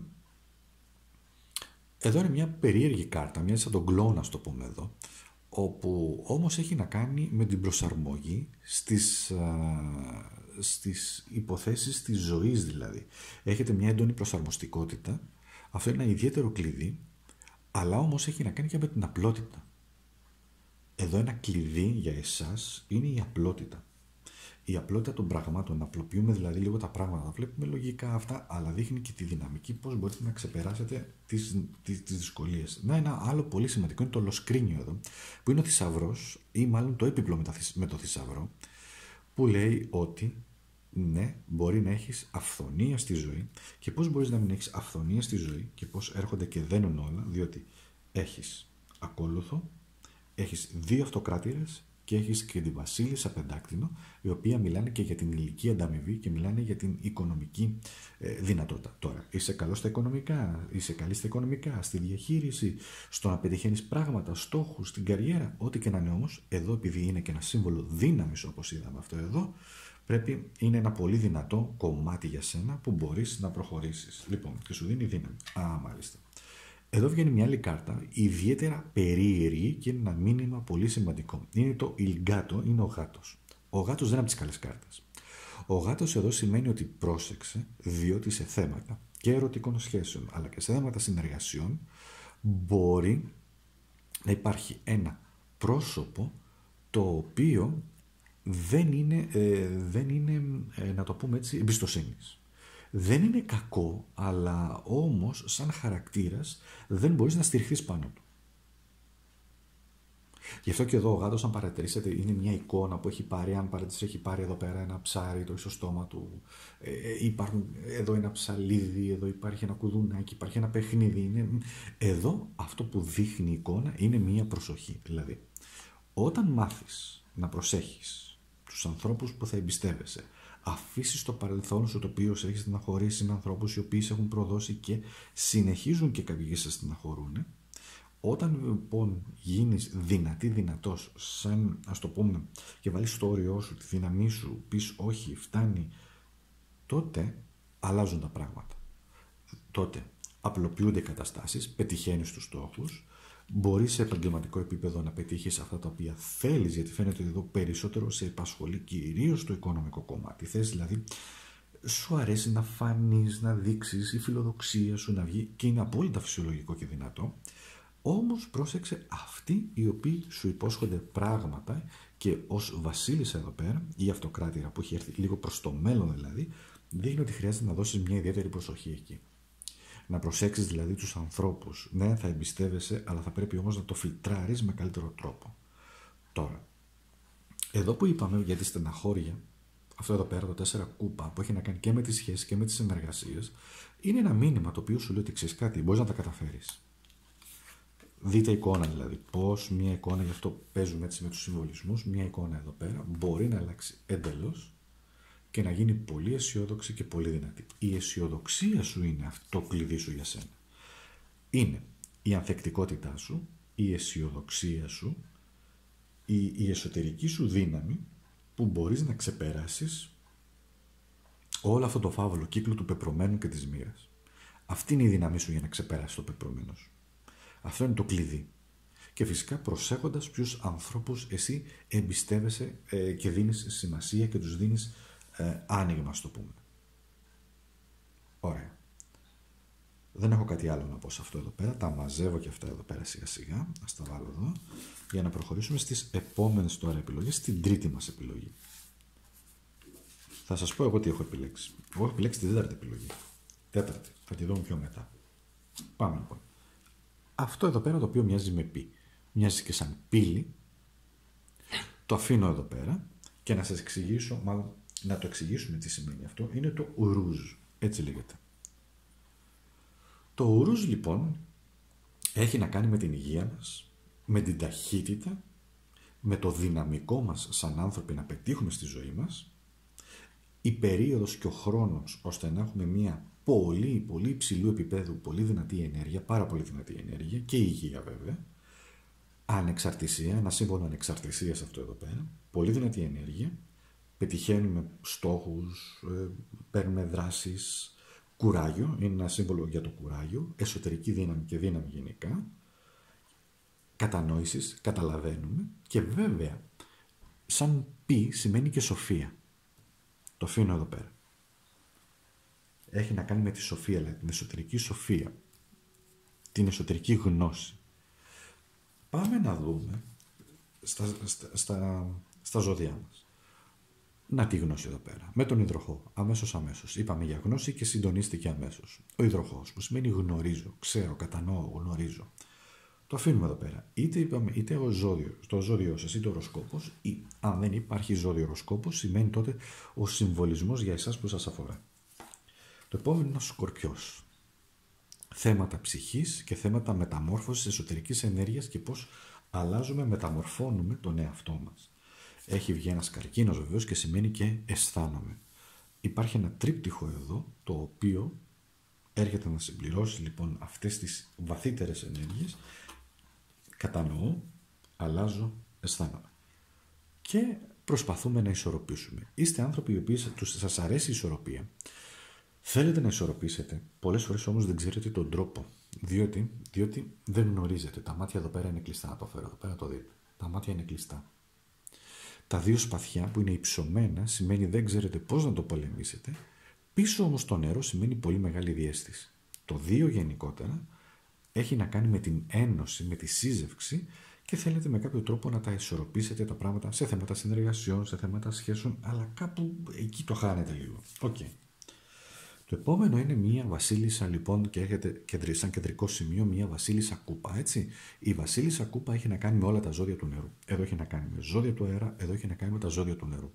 εδώ είναι μια περίεργη κάρτα, μια σαν τον κλόουν, να το πούμε εδώ, όπου όμως έχει να κάνει με την προσαρμογή στις, α, στις υποθέσεις της ζωής δηλαδή. Έχετε μια έντονη προσαρμοστικότητα, αυτό είναι ένα ιδιαίτερο κλειδί, αλλά όμως έχει να κάνει και με την απλότητα. Εδώ ένα κλειδί για εσάς είναι η απλότητα. Η απλότητα των πραγμάτων, να απλοποιούμε δηλαδή λίγο τα πράγματα, να βλέπουμε λογικά αυτά, αλλά δείχνει και τη δυναμική πώς μπορείτε να ξεπεράσετε τις, τις, τις δυσκολίες. Να, ένα άλλο πολύ σημαντικό είναι το λοσκρίνιο εδώ, που είναι ο θησαυρός, ή μάλλον το έπιπλο με, τα, με το θησαυρό, που λέει ότι ναι, μπορεί να έχεις αυθονία στη ζωή και πώς μπορείς να μην έχεις αυθονία στη ζωή και πώς έρχονται και δένουν όλα, διότι έχεις ακόλουθο, έχεις δύο αυτοκράτηρες και έχεις και τη βασίλισσα πεντάκτηνο, η οποία μιλάνε και για την ηλική ανταμοιβή και μιλάνε για την οικονομική ε, δυνατότητα. Τώρα, είσαι καλός στα οικονομικά, είσαι καλή στα οικονομικά, στη διαχείριση, στο να πετυχαίνεις πράγματα, στόχους, στην καριέρα, ό,τι και να είναι όμως, εδώ επειδή είναι και ένα σύμβολο δύναμης όπως είδαμε αυτό εδώ, πρέπει, είναι ένα πολύ δυνατό κομμάτι για σένα που μπορείς να προχωρήσεις. Λοιπόν, και σου δίνει δύναμη. Α, μάλιστα. Εδώ βγαίνει μια άλλη κάρτα, ιδιαίτερα περίεργη και είναι ένα μήνυμα πολύ σημαντικό. Είναι το Ιλγκάτο, είναι ο γάτος. Ο γάτος δεν είναι από τις καλές κάρτες. Ο γάτος εδώ σημαίνει ότι πρόσεξε, διότι σε θέματα και ερωτικών σχέσεων, αλλά και σε θέματα συνεργασιών, μπορεί να υπάρχει ένα πρόσωπο το οποίο δεν είναι, ε, δεν είναι ε, να το πούμε έτσι, εμπιστοσύνης. Δεν είναι κακό, αλλά όμως σαν χαρακτήρας δεν μπορείς να στηριχθείς πάνω του. Γι' αυτό και εδώ ο γάτος, αν παρατηρήσετε, είναι μια εικόνα που έχει πάρει, αν παρατηρήσετε, έχει πάρει εδώ πέρα ένα ψάρι, το ισοστόμα του, ε, υπάρχουν εδώ ένα ψαλίδι, εδώ υπάρχει ένα κουδουνάκι, υπάρχει ένα παιχνίδι. Είναι... Εδώ αυτό που δείχνει η εικόνα είναι μια προσοχή. Δηλαδή, όταν μάθεις να προσέχεις τους ανθρώπους που θα εμπιστεύεσαι, αφήσεις το παρελθόν σου το οποίο σε έχει στεναχωρήσει με ανθρώπους οι οποίοι σε έχουν προδώσει και συνεχίζουν και κάποιοι σε στεναχωρούν. Όταν λοιπόν γίνεις δυνατή, δυνατός, σαν ας το πούμε, και βάλεις το όριό σου, τη δύναμή σου, πεις όχι, φτάνει, τότε αλλάζουν τα πράγματα. Τότε απλοποιούνται οι καταστάσεις, πετυχαίνεις τους στόχους, μπορείς σε επαγγελματικό επίπεδο να πετύχεις αυτά τα οποία θέλεις, γιατί φαίνεται ότι εδώ περισσότερο σε επασχολεί κυρίως το οικονομικό κομμάτι. Θες δηλαδή, σου αρέσει να φανείς, να δείξεις, η φιλοδοξία σου να βγει και είναι απόλυτα φυσιολογικό και δυνατό. Όμως πρόσεξε αυτοί οι οποίοι σου υπόσχονται πράγματα Και ως βασίλισσα εδώ πέρα, η αυτοκράτηρα που έχει έρθει λίγο προς το μέλλον δηλαδή, δείχνει ότι χρειάζεται να δώσεις μια ιδιαίτερη προσοχή εκεί. Να προσέξεις δηλαδή τους ανθρώπους. Ναι, θα εμπιστεύεσαι, αλλά θα πρέπει όμως να το φιλτράρεις με καλύτερο τρόπο. Τώρα, εδώ που είπαμε για τη στεναχώρια, αυτό εδώ πέρα το τέσσερα κούπα που έχει να κάνει και με τις σχέσεις και με τις συνεργασίες, είναι ένα μήνυμα το οποίο σου λέει ότι ξέρεις κάτι, μπορείς να τα καταφέρεις. Δείτε εικόνα δηλαδή, πώς μια εικόνα, γι' αυτό παίζουμε έτσι με τους συμβολισμούς, μια εικόνα εδώ πέρα μπορεί να αλλάξει εντελώς και να γίνει πολύ αισιόδοξη και πολύ δυνατή. Η αισιοδοξία σου είναι αυτό το κλειδί σου για σένα. Είναι η ανθεκτικότητά σου, η αισιοδοξία σου, η, η εσωτερική σου δύναμη που μπορείς να ξεπεράσεις όλο αυτό το φαύλο κύκλο του πεπρωμένου και της μοίρας. Αυτή είναι η δύναμή σου για να ξεπεράσεις το πεπρωμένο σου. Αυτό είναι το κλειδί. Και φυσικά προσέχοντας ποιους ανθρώπους εσύ εμπιστεύεσαι ε, και δίνεις σημασία και τους δίνεις ε, άνοιγμα, στο πούμε. Ωραία. Δεν έχω κάτι άλλο να πω σε αυτό εδώ πέρα. Τα μαζεύω και αυτά εδώ πέρα σιγά σιγά. Ας τα βάλω εδώ. Για να προχωρήσουμε στις επόμενες τώρα επιλογές, στην τρίτη μας επιλογή. Θα σας πω εγώ τι έχω επιλέξει. Εγώ έχω επιλέξει τη τέταρτη επιλογή. Τέταρτη. Θα τη δούμε πιο μετά. Πάμε λοιπόν. Αυτό εδώ πέρα το οποίο μοιάζει με πι. Μοιάζει και σαν πύλη. Το αφήνω εδώ πέρα και να σας εξηγήσω, μάλλον να το εξηγήσουμε τι σημαίνει αυτό. Είναι το ουρούζ. Έτσι λέγεται. Το ουρούζ λοιπόν έχει να κάνει με την υγεία μας, με την ταχύτητα, με το δυναμικό μας σαν άνθρωποι να πετύχουμε στη ζωή μας, η περίοδος και ο χρόνος ώστε να έχουμε μια πολύ, πολύ υψηλού επίπεδου, πολύ δυνατή ενέργεια, πάρα πολύ δυνατή ενέργεια και υγεία βέβαια, ανεξαρτησία, ένα σύμβολο ανεξαρτησίας αυτό εδώ πέρα, πολύ δυνατή ενέργεια, πετυχαίνουμε στόχους, παίρνουμε δράσεις, κουράγιο, είναι ένα σύμβολο για το κουράγιο, εσωτερική δύναμη και δύναμη γενικά, κατανόησης, καταλαβαίνουμε και βέβαια σαν πι σημαίνει και σοφία. Το αφήνω εδώ πέρα. Έχει να κάνει με τη σοφία, δηλαδή την εσωτερική σοφία, την εσωτερική γνώση. Πάμε να δούμε στα, στα, στα, στα ζώδιά μας. Να τη γνώση εδώ πέρα. Με τον υδροχό. Αμέσως αμέσως. Είπαμε για γνώση και συντονίστηκε αμέσως. Ο υδροχός που σημαίνει γνωρίζω, ξέρω, κατανοώ, γνωρίζω. Το αφήνουμε εδώ πέρα. Είτε, είπαμε, είτε ο ζώδιο, το ζώδιό σας είτε ο οροσκόπος, ή αν δεν υπάρχει ζώδιο οροσκόπος, σημαίνει τότε ο συμβολισμός για εσάς που σας αφορά. Το επόμενο είναι ο Σκορπιός. Θέματα ψυχής και θέματα μεταμόρφωσης εσωτερικής ενέργειας και πώς αλλάζουμε, μεταμορφώνουμε τον εαυτό μας. Έχει βγει ένας καρκίνος βεβαίως και σημαίνει και αισθάνομαι. Υπάρχει ένα τρίπτυχο εδώ το οποίο έρχεται να συμπληρώσει λοιπόν αυτές τις βαθύτερες ενέργειες. Κατανοώ, αλλάζω, αισθάνομαι. Και προσπαθούμε να ισορροπήσουμε. Είστε άνθρωποι οι οποίοι σας αρέσει η ισορροπία. Θέλετε να ισορροπήσετε, πολλές φορές όμως δεν ξέρετε τον τρόπο. Διότι, διότι δεν γνωρίζετε. Τα μάτια εδώ πέρα είναι κλειστά. Να το φέρω εδώ πέρα, το δείτε. Τα μάτια είναι κλειστά. Τα δύο σπαθιά που είναι υψωμένα σημαίνει δεν ξέρετε πώς να το πολεμήσετε. Πίσω όμως το νερό σημαίνει πολύ μεγάλη διαίσθηση. Το δύο γενικότερα έχει να κάνει με την ένωση, με τη σύζευξη και θέλετε με κάποιο τρόπο να τα ισορροπήσετε τα πράγματα σε θέματα συνεργασιών, σε θέματα σχέσεων, αλλά κάπου εκεί το χάνετε λίγο. Okay. Το επόμενο είναι μία βασίλισσα λοιπόν και έρχεται σαν κεντρικό σημείο μία βασίλισσα κούπα, έτσι. Η βασίλισσα κούπα έχει να κάνει με όλα τα ζώδια του νερού. Εδώ έχει να κάνει με ζώδια του αέρα, εδώ έχει να κάνει με τα ζώδια του νερού.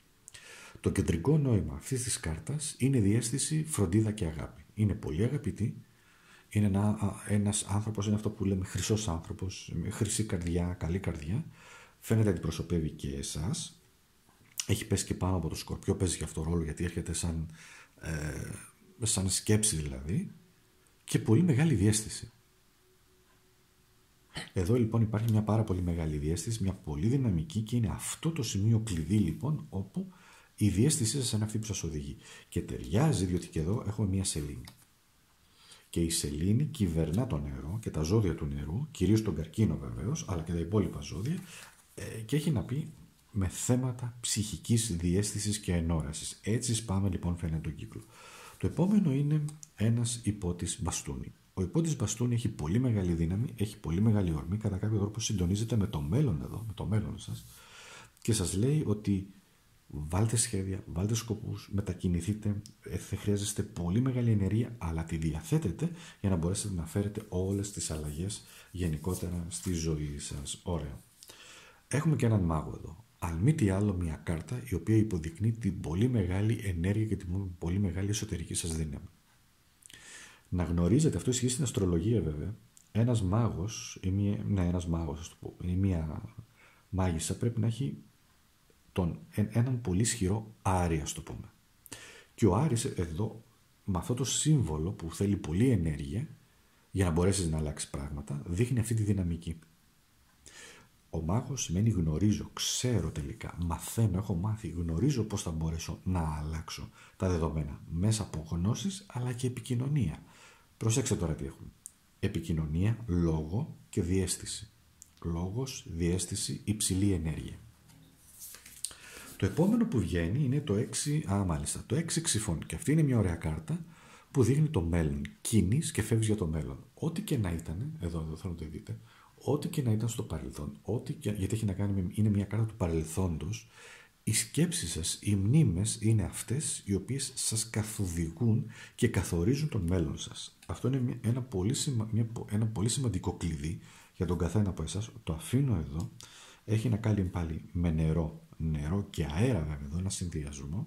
Το κεντρικό νόημα αυτής της κάρτας είναι διαίσθηση, φροντίδα και αγάπη. Είναι πολύ αγαπητή. Είναι ένα, ένας άνθρωπος, είναι αυτό που λέμε χρυσός άνθρωπος, με χρυσή καρδιά, καλή καρδιά. Φαίνεται ότι προσωπεύει και εσάς. Έχει πέσει και πάνω από το Σκορπιό, παίζει και αυτό ρόλο γιατί έρχεται σαν, ε, σαν σκέψη δηλαδή και πολύ μεγάλη διαίσθηση. Εδώ λοιπόν υπάρχει μια πάρα πολύ μεγάλη διαίσθηση, μια πολύ δυναμική και είναι αυτό το σημείο κλειδί λοιπόν όπου η διαίσθησή σας είναι αυτή που σας οδηγεί. Και ταιριάζει διότι και εδώ έχουμε μια σελήνη. Και η σελήνη κυβερνά το νερό και τα ζώδια του νερού, κυρίως τον καρκίνο βεβαίως, αλλά και τα υπόλοιπα ζώδια, και έχει να πει με θέματα ψυχικής διαίσθησης και ενόρασης. Έτσι σπάμε λοιπόν φαίνεται τον κύκλο. Το επόμενο είναι ένας υπότης μπαστούνι. Ο υπότης μπαστούνι έχει πολύ μεγάλη δύναμη, έχει πολύ μεγάλη ορμή, κατά κάποιο τρόπο συντονίζεται με το μέλλον εδώ, με το μέλλον σας και σας λέει ότι βάλτε σχέδια, βάλτε σκοπούς, μετακινηθείτε, θα χρειάζεστε πολύ μεγάλη ενέργεια, αλλά τη διαθέτετε για να μπορέσετε να φέρετε όλες τις αλλαγές γενικότερα στη ζωή σας. Ωραία. Έχουμε και έναν μάγο εδώ. Αν μη τι άλλο, μια κάρτα η οποία υποδεικνύει την πολύ μεγάλη ενέργεια και την πολύ μεγάλη εσωτερική σας δύναμη. Να γνωρίζετε, αυτό ισχύει στην αστρολογία βέβαια, ένας μάγος, ή μια, ναι, ένας μάγος, ας το πω, ή μια μάγισσα πρέπει να έχει τον, έναν πολύ ισχυρό Άρη, ας το πούμε. Και ο Άρης εδώ, με αυτό το σύμβολο που θέλει πολλή ενέργεια για να μπορέσεις να αλλάξει πράγματα, δείχνει αυτή τη δυναμική. Ο μάγος σημαίνει γνωρίζω, ξέρω τελικά, μαθαίνω, έχω μάθει, γνωρίζω πώς θα μπορέσω να αλλάξω τα δεδομένα μέσα από γνώσεις αλλά και επικοινωνία. Προσέξτε τώρα τι έχουμε. Επικοινωνία, λόγο και διαίσθηση. Λόγος, διαίσθηση, υψηλή ενέργεια. Το επόμενο που βγαίνει είναι το έξι, α μάλιστα, το έξι ξυφών. Και αυτή είναι μια ωραία κάρτα που δείχνει το μέλλον. Κίνεις και φεύγεις για το μέλλον. Ό,τι και να ήταν, εδώ, εδώ θέλω να το δείτε, ό,τι και να ήταν στο παρελθόν, ό,τι και, γιατί έχει να κάνει με, είναι μια κάρτα του παρελθόντος, οι σκέψεις σας, οι μνήμες είναι αυτές οι οποίες σας καθοδηγούν και καθορίζουν τον μέλλον σας. Αυτό είναι μια, ένα, πολύ σημα, μια, ένα πολύ σημαντικό κλειδί για τον καθένα από εσάς. Το αφήνω εδώ. Έχει να κάνει πάλι με νερό, νερό και αέρα βέβαια εδώ, ένα συνδυασμό.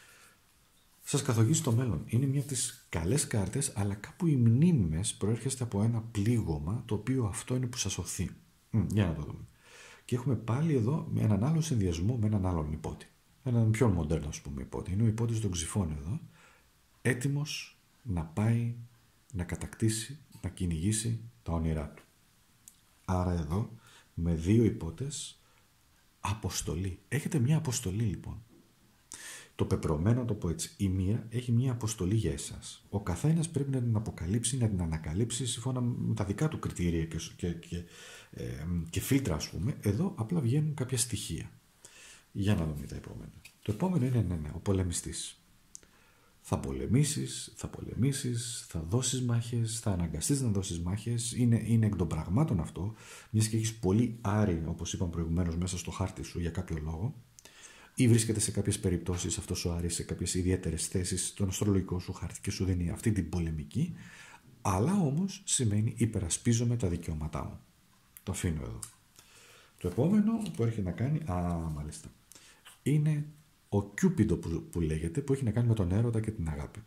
Σας καθοδηγεί στο μέλλον. Είναι μια από τις καλές κάρτες, αλλά κάπου οι μνήμες προέρχεστε από ένα πλήγωμα, το οποίο αυτό είναι που σας οθεί. Μ, για να το δούμε. Και έχουμε πάλι εδώ με έναν άλλο συνδυασμό με έναν άλλον υπότη. Έναν πιο μοντέρνο, ας πούμε, υπότη. Είναι ο υπότης των ξυφών εδώ, έτοιμος να πάει να κατακτήσει, να κυνηγήσει τα όνειρά του. Άρα εδώ, με δύο υπότες, αποστολή. Έχετε μια αποστολή λοιπόν. Το πεπρωμένο, το πω έτσι, η μία έχει μια αποστολή για εσάς. Ο καθένας πρέπει να την αποκαλύψει, να την ανακαλύψει σύμφωνα με τα δικά του κριτήρια και, και, και, ε, και φίλτρα, ας πούμε. Εδώ απλά βγαίνουν κάποια στοιχεία. Για να δούμε τα επόμενα. Το επόμενο είναι ναι, ναι, ο πολεμιστής. Θα πολεμήσεις, θα πολεμήσεις, θα δώσεις μάχες, θα αναγκαστείς να δώσεις μάχες. Είναι, είναι εκ των πραγμάτων αυτό, μιας και έχεις πολύ Άρη, όπως είπαμε προηγουμένως, μέσα στο χάρτη σου για κάποιο λόγο. Ή βρίσκεται σε κάποιες περιπτώσεις αυτός ο Άρης σε κάποιες ιδιαίτερες θέσεις στον αστρολογικό σου χάρτη και σου δίνει αυτή την πολεμική, αλλά όμως σημαίνει υπερασπίζομαι τα δικαιώματά μου. Το αφήνω εδώ. Το επόμενο που έχει να κάνει, α, μάλιστα, είναι ο Κιούπιντο που, που λέγεται, που έχει να κάνει με τον έρωτα και την αγάπη.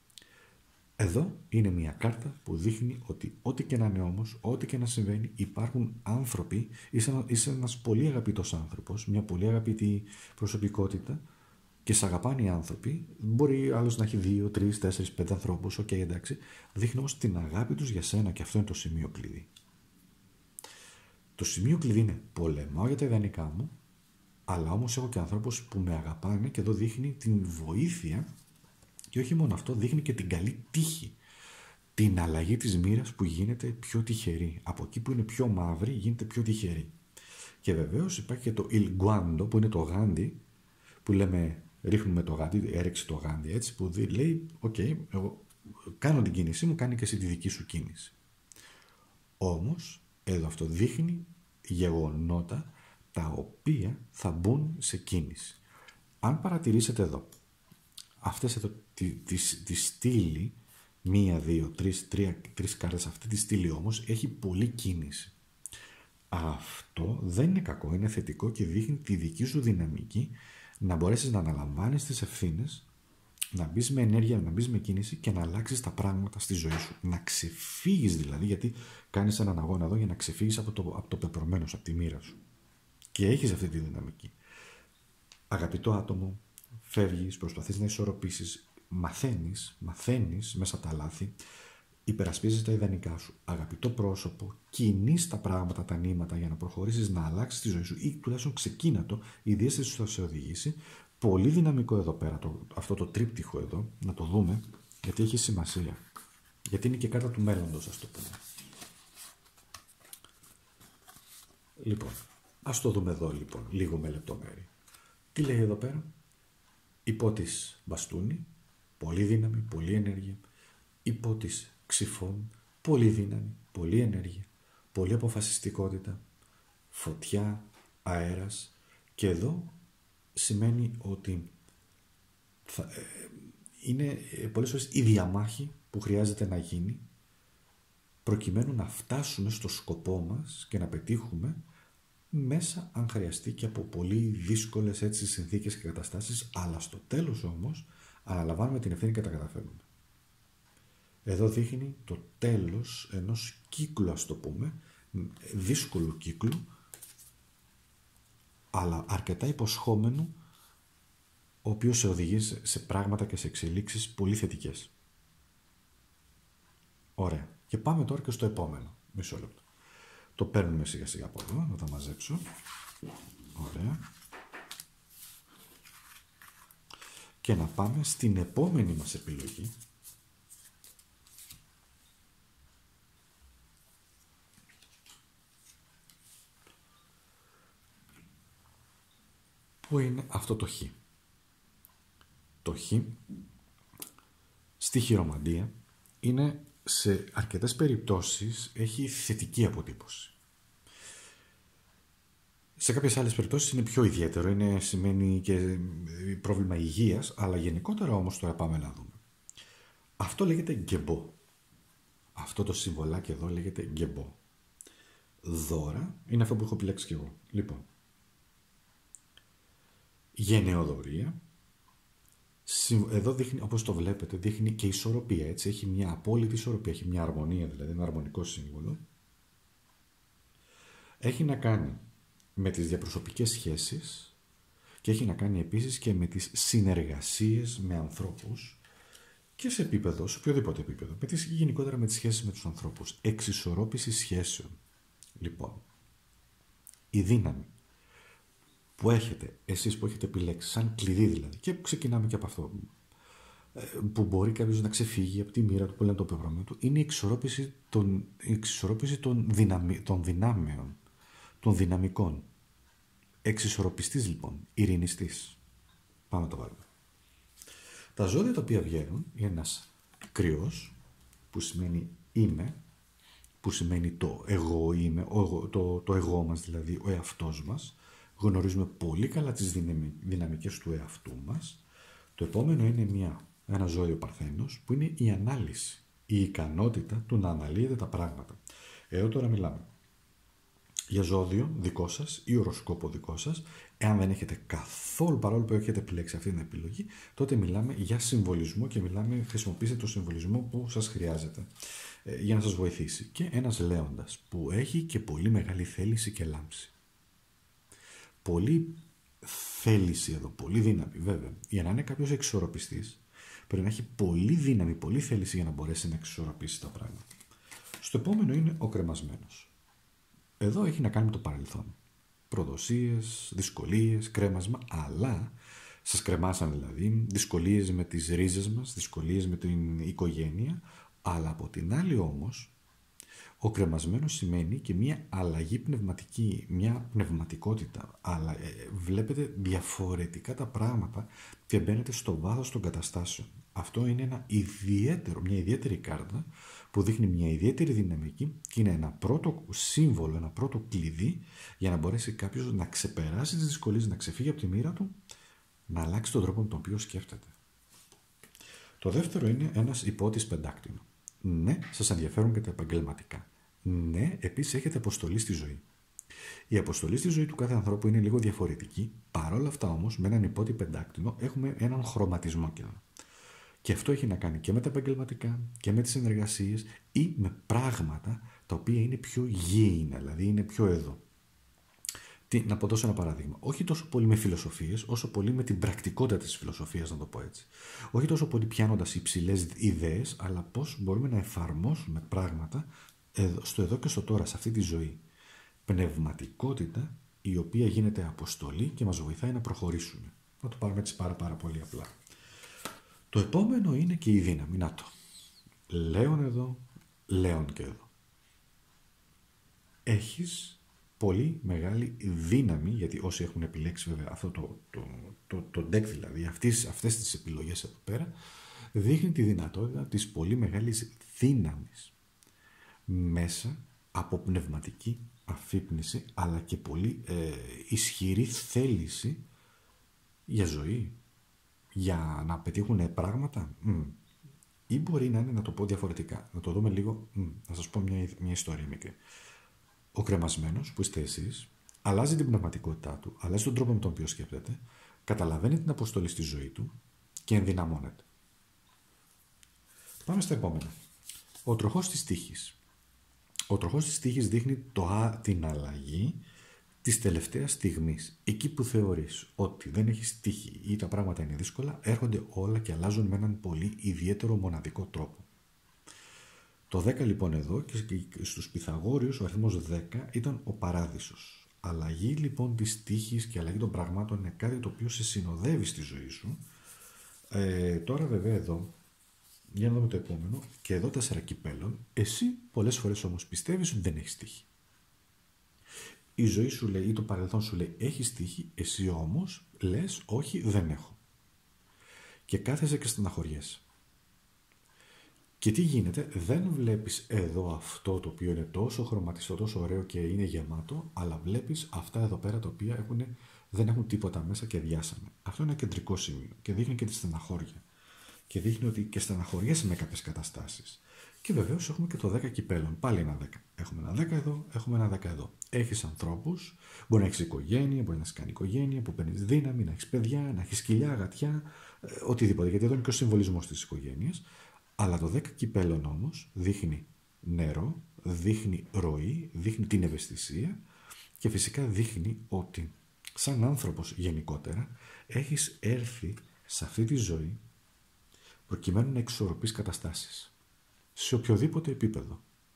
Εδώ είναι μια κάρτα που δείχνει ότι ό,τι και να είναι όμως, ό,τι και να συμβαίνει, υπάρχουν άνθρωποι, είσαι, είσαι ένας πολύ αγαπητός άνθρωπος, μια πολύ αγαπητή προσωπικότητα και σε αγαπάνε οι άνθρωποι. Μπορεί άλλος να έχει δύο, τρεις, τέσσερις, πέντε ανθρώπους, οκ, okay, εντάξει. Δείχνει όμως την αγάπη τους για σένα και αυτό είναι το σημείο κλειδί. Το σημείο κλειδί είναι πολεμάω για τα ιδανικά μου, αλλά όμως έχω και ανθρώπους που με αγαπάνε και εδώ δείχνει την βοήθεια. Και όχι μόνο αυτό, δείχνει και την καλή τύχη. Την αλλαγή της μοίρας που γίνεται πιο τυχερή. Από εκεί που είναι πιο μαύρη γίνεται πιο τυχερή. Και βεβαίως υπάρχει και το Il Guando που είναι το γάντι, που λέμε ρίχνουμε το γάντι, έριξε το γάντι έτσι, που λέει οκ, okay, εγώ κάνω την κίνησή μου, κάνει και εσύ τη δική σου κίνηση. Όμως εδώ αυτό δείχνει γεγονότα τα οποία θα μπουν σε κίνηση. Αν παρατηρήσετε εδώ, αυτές εδώ τη, τη, τη στήλη, μία, δύο, τρεις, τρία, τρεις κάρτες, αυτή τη στήλη όμως έχει πολλή κίνηση. Αυτό δεν είναι κακό, είναι θετικό και δείχνει τη δική σου δυναμική να μπορέσεις να αναλαμβάνεις τις ευθύνες, να μπεις με ενέργεια, να μπεις με κίνηση και να αλλάξεις τα πράγματα στη ζωή σου. Να ξεφύγεις δηλαδή, γιατί κάνεις έναν αγώνα εδώ για να ξεφύγεις από το, από το πεπρωμένο σου, από τη μοίρα σου. Και έχεις αυτή τη δυναμική. Αγαπητό άτομο, φεύγεις, προσπαθείς να ισορροπήσεις, μαθαίνεις, μαθαίνεις μέσα από τα λάθη, υπερασπίζεις τα ιδανικά σου. Αγαπητό πρόσωπο, κινείς τα πράγματα, τα νήματα για να προχωρήσεις, να αλλάξεις τη ζωή σου ή τουλάχιστον ξεκίνα το, η διέστηση σου θα σε οδηγήσει. Πολύ δυναμικό εδώ πέρα, το, αυτό το τρίπτυχο εδώ, να το δούμε, γιατί έχει σημασία. Γιατί είναι και κάρτα του μέλλοντος, ας το πούμε. Λοιπόν, ας το δούμε εδώ λοιπόν, λίγο με λεπτομέρεια. Τι λέει εδώ πέρα? Υπότης μπαστούνι, πολύ δύναμη, πολύ ενέργεια. Υπότης ξυφών, πολύ δύναμη, πολύ ενέργεια, πολύ αποφασιστικότητα, φωτιά, αέρας Και εδώ σημαίνει ότι θα, ε, είναι πολλές φορές η διαμάχη που χρειάζεται να γίνει προκειμένου να φτάσουμε στο σκοπό μας και να πετύχουμε μέσα, αν χρειαστεί, και από πολύ δύσκολες έτσι συνθήκες και καταστάσεις, αλλά στο τέλος όμως αναλαμβάνουμε την ευθύνη και τα καταφέρνουμε. Εδώ δείχνει το τέλος ενός κύκλου, ας το πούμε, δύσκολου κύκλου, αλλά αρκετά υποσχόμενου, ο οποίος σε οδηγεί σε πράγματα και σε εξελίξεις πολύ θετικές. Ωραία. Και πάμε τώρα και στο επόμενο. Μισό λεπτό. Το παίρνουμε σιγά σιγά από εδώ, να τα μαζέψω. Ωραία. Και να πάμε στην επόμενη μας επιλογή. Που είναι αυτό το χ. Το χ στη χειρομαντία είναι σε αρκετές περιπτώσεις έχει θετική αποτύπωση. Σε κάποιες άλλες περιπτώσεις είναι πιο ιδιαίτερο, είναι, σημαίνει και πρόβλημα υγείας, αλλά γενικότερα όμως τώρα πάμε να δούμε. Αυτό λέγεται γκεμπό. Αυτό το συμβολάκι εδώ λέγεται γκεμπό. Δώρα είναι αυτό που έχω επιλέξει και εγώ. Λοιπόν, γενεοδορία. Εδώ δείχνει, όπως το βλέπετε, δείχνει και ισορροπία, έτσι. Έχει μια απόλυτη ισορροπία, έχει μια αρμονία, δηλαδή ένα αρμονικό σύμβολο. Έχει να κάνει με τις διαπροσωπικές σχέσεις και έχει να κάνει επίσης και με τις συνεργασίες με ανθρώπους και σε επίπεδο, σε οποιοδήποτε επίπεδο, με τις, γενικότερα με τις σχέσεις με τους ανθρώπους. Εξισορρόπηση σχέσεων. Λοιπόν, η δύναμη που έχετε, εσείς που έχετε επιλέξει, σαν κλειδί δηλαδή, και ξεκινάμε και από αυτό, που μπορεί κάποιος να ξεφύγει από τη μοίρα του, που λένε το πεπρωμένο του, είναι η εξισορρόπηση των, η εξισορρόπηση των, δυναμι, των δυνάμεων, των δυναμικών. Εξισορροπιστής λοιπόν, ειρηνιστής. Πάμε να το βάλουμε. Τα ζώδια τα οποία βγαίνουν είναι ένας κρυός, που σημαίνει είμαι, που σημαίνει το εγώ είμαι, το, το εγώ μας δηλαδή, ο εαυτός μας. Γνωρίζουμε πολύ καλά τις δυναμικές του εαυτού μας. Το επόμενο είναι μια, ένα ζώδιο παρθένος, που είναι η ανάλυση, η ικανότητα του να αναλύετε τα πράγματα. Εδώ τώρα μιλάμε για ζώδιο δικό σας ή οροσκόπο δικό σας. Εάν δεν έχετε καθόλου, παρόλο που έχετε επιλέξει αυτή την επιλογή, τότε μιλάμε για συμβολισμό και μιλάμε, χρησιμοποιήστε το συμβολισμό που σας χρειάζεται ε, για να σας βοηθήσει. Και ένας λέοντας που έχει και πολύ μεγάλη θέληση και λάμψη. Πολύ θέληση εδώ, πολύ δύναμη βέβαια. Για να είναι κάποιος εξισορροπιστής, πρέπει να έχει πολύ δύναμη, πολύ θέληση για να μπορέσει να εξισορροπήσει τα πράγματα. Στο επόμενο είναι ο κρεμασμένος. Εδώ έχει να κάνει με το παρελθόν. Προδοσίες, δυσκολίες, κρέμασμα, αλλά σας κρεμάσαν δηλαδή, δυσκολίες με τις ρίζες μας, δυσκολίες με την οικογένεια, αλλά από την άλλη όμως, ο κρεμασμένος σημαίνει και μια αλλαγή πνευματική, μια πνευματικότητα, αλλά ε, βλέπετε διαφορετικά τα πράγματα και μπαίνετε στο βάθος των καταστάσεων. Αυτό είναι ένα ιδιαίτερο, μια ιδιαίτερη κάρτα που δείχνει μια ιδιαίτερη δυναμική και είναι ένα πρώτο σύμβολο, ένα πρώτο κλειδί για να μπορέσει κάποιος να ξεπεράσει τις δυσκολίες, να ξεφύγει από τη μοίρα του, να αλλάξει τον τρόπο με τον οποίο σκέφτεται. Το δεύτερο είναι ένας υπότης πεντάκτηνο. Ναι, σας ενδιαφέρουν και τα επαγγελματικά. Ναι, επίσης έχετε αποστολή στη ζωή. Η αποστολή στη ζωή του κάθε ανθρώπου είναι λίγο διαφορετική. Παρόλα αυτά όμως, με έναν υπότη πεντάκτηνο έχουμε έναν χρωματισμό και εδώ. Και αυτό έχει να κάνει και με τα επαγγελματικά και με τις συνεργασίες ή με πράγματα τα οποία είναι πιο γήινα, δηλαδή είναι πιο εδώ. Τι, να πω δώσω ένα παράδειγμα. Όχι τόσο πολύ με φιλοσοφίες, όσο πολύ με την πρακτικότητα της φιλοσοφίας, να το πω έτσι. Όχι τόσο πολύ πιάνοντας υψηλές ιδέες, αλλά πώς μπορούμε να εφαρμόσουμε πράγματα στο εδώ και στο τώρα, σε αυτή τη ζωή. Πνευματικότητα η οποία γίνεται αποστολή και μας βοηθάει να προχωρήσουμε. Να το πάρουμε έτσι πάρα πάρα πολύ απλά. Το επόμενο είναι και η δύναμη. Να το. Λέων εδώ, λέων και εδώ. Έχεις πολύ μεγάλη δύναμη, γιατί όσοι έχουν επιλέξει βέβαια αυτό το, το, το, το deck, δηλαδή αυτές, αυτές τις επιλογές εδώ πέρα, δείχνει τη δυνατότητα της πολύ μεγάλης δύναμης μέσα από πνευματική αφύπνιση, αλλά και πολύ ε, ισχυρή θέληση για ζωή, για να πετύχουν πράγματα. Mm. Ή μπορεί να είναι, να το πω διαφορετικά, να το δούμε λίγο, mm. να σας πω μια, μια ιστορία μικρή. Ο κρεμασμένος, που είστε εσείς, αλλάζει την πνευματικότητά του, αλλάζει τον τρόπο με τον οποίο σκέφτεται, καταλαβαίνει την αποστολή στη ζωή του και ενδυναμώνεται. Πάμε στα επόμενα. Ο τροχός της τύχης. Ο τροχός της τύχης δείχνει το, την αλλαγή της τελευταίας στιγμής. Εκεί που θεωρείς ότι δεν έχεις τύχη ή τα πράγματα είναι δύσκολα, έρχονται όλα και αλλάζουν με έναν πολύ ιδιαίτερο μοναδικό τρόπο. Το δέκα λοιπόν εδώ και στους Πυθαγόριους ο αριθμός δέκα ήταν ο παράδεισος. Αλλαγή λοιπόν της τύχης και αλλαγή των πραγμάτων είναι κάτι το οποίο σε συνοδεύει στη ζωή σου. Ε, τώρα βέβαια εδώ, για να δούμε το επόμενο, και εδώ τέσσερα κυπέλων, εσύ πολλές φορές όμως πιστεύεις ότι δεν έχεις τύχη. Η ζωή σου λέει ή το παρελθόν σου λέει έχεις τύχη, εσύ όμως λες όχι, δεν έχω. Και κάθεσαι και στεναχωριέσαι. Και τι γίνεται, δεν βλέπεις εδώ αυτό το οποίο είναι τόσο χρωματιστό, τόσο ωραίο και είναι γεμάτο, αλλά βλέπεις αυτά εδώ πέρα τα οποία έχουν, δεν έχουν τίποτα μέσα και διάσανε. Αυτό είναι ένα κεντρικό σημείο και δείχνει και τη στεναχώρια. Και δείχνει ότι και στεναχωριέσαι με κάποιες καταστάσεις. Και βεβαίως έχουμε και το δέκα κυπέλων. Πάλι ένα δέκα. Έχουμε ένα δέκα εδώ, έχουμε ένα δέκα εδώ. Έχεις ανθρώπους, μπορεί να έχεις οικογένεια, μπορεί να έχεις κάνει οικογένεια, που παίρνεις δύναμη, να έχεις παιδιά, να έχεις σκυλιά, γατιά, ε, οτιδήποτε. Γιατί εδώ είναι και ο συμβολισμός της οικογένειας. Αλλά το δέκα κυπέλων όμως δείχνει νερό, δείχνει ροή, δείχνει την ευαισθησία και φυσικά δείχνει ότι σαν άνθρωπος γενικότερα έχεις έρθει σε αυτή τη ζωή προκειμένου να εξορροπείς καταστάσεις σε οποιοδήποτε επίπεδο.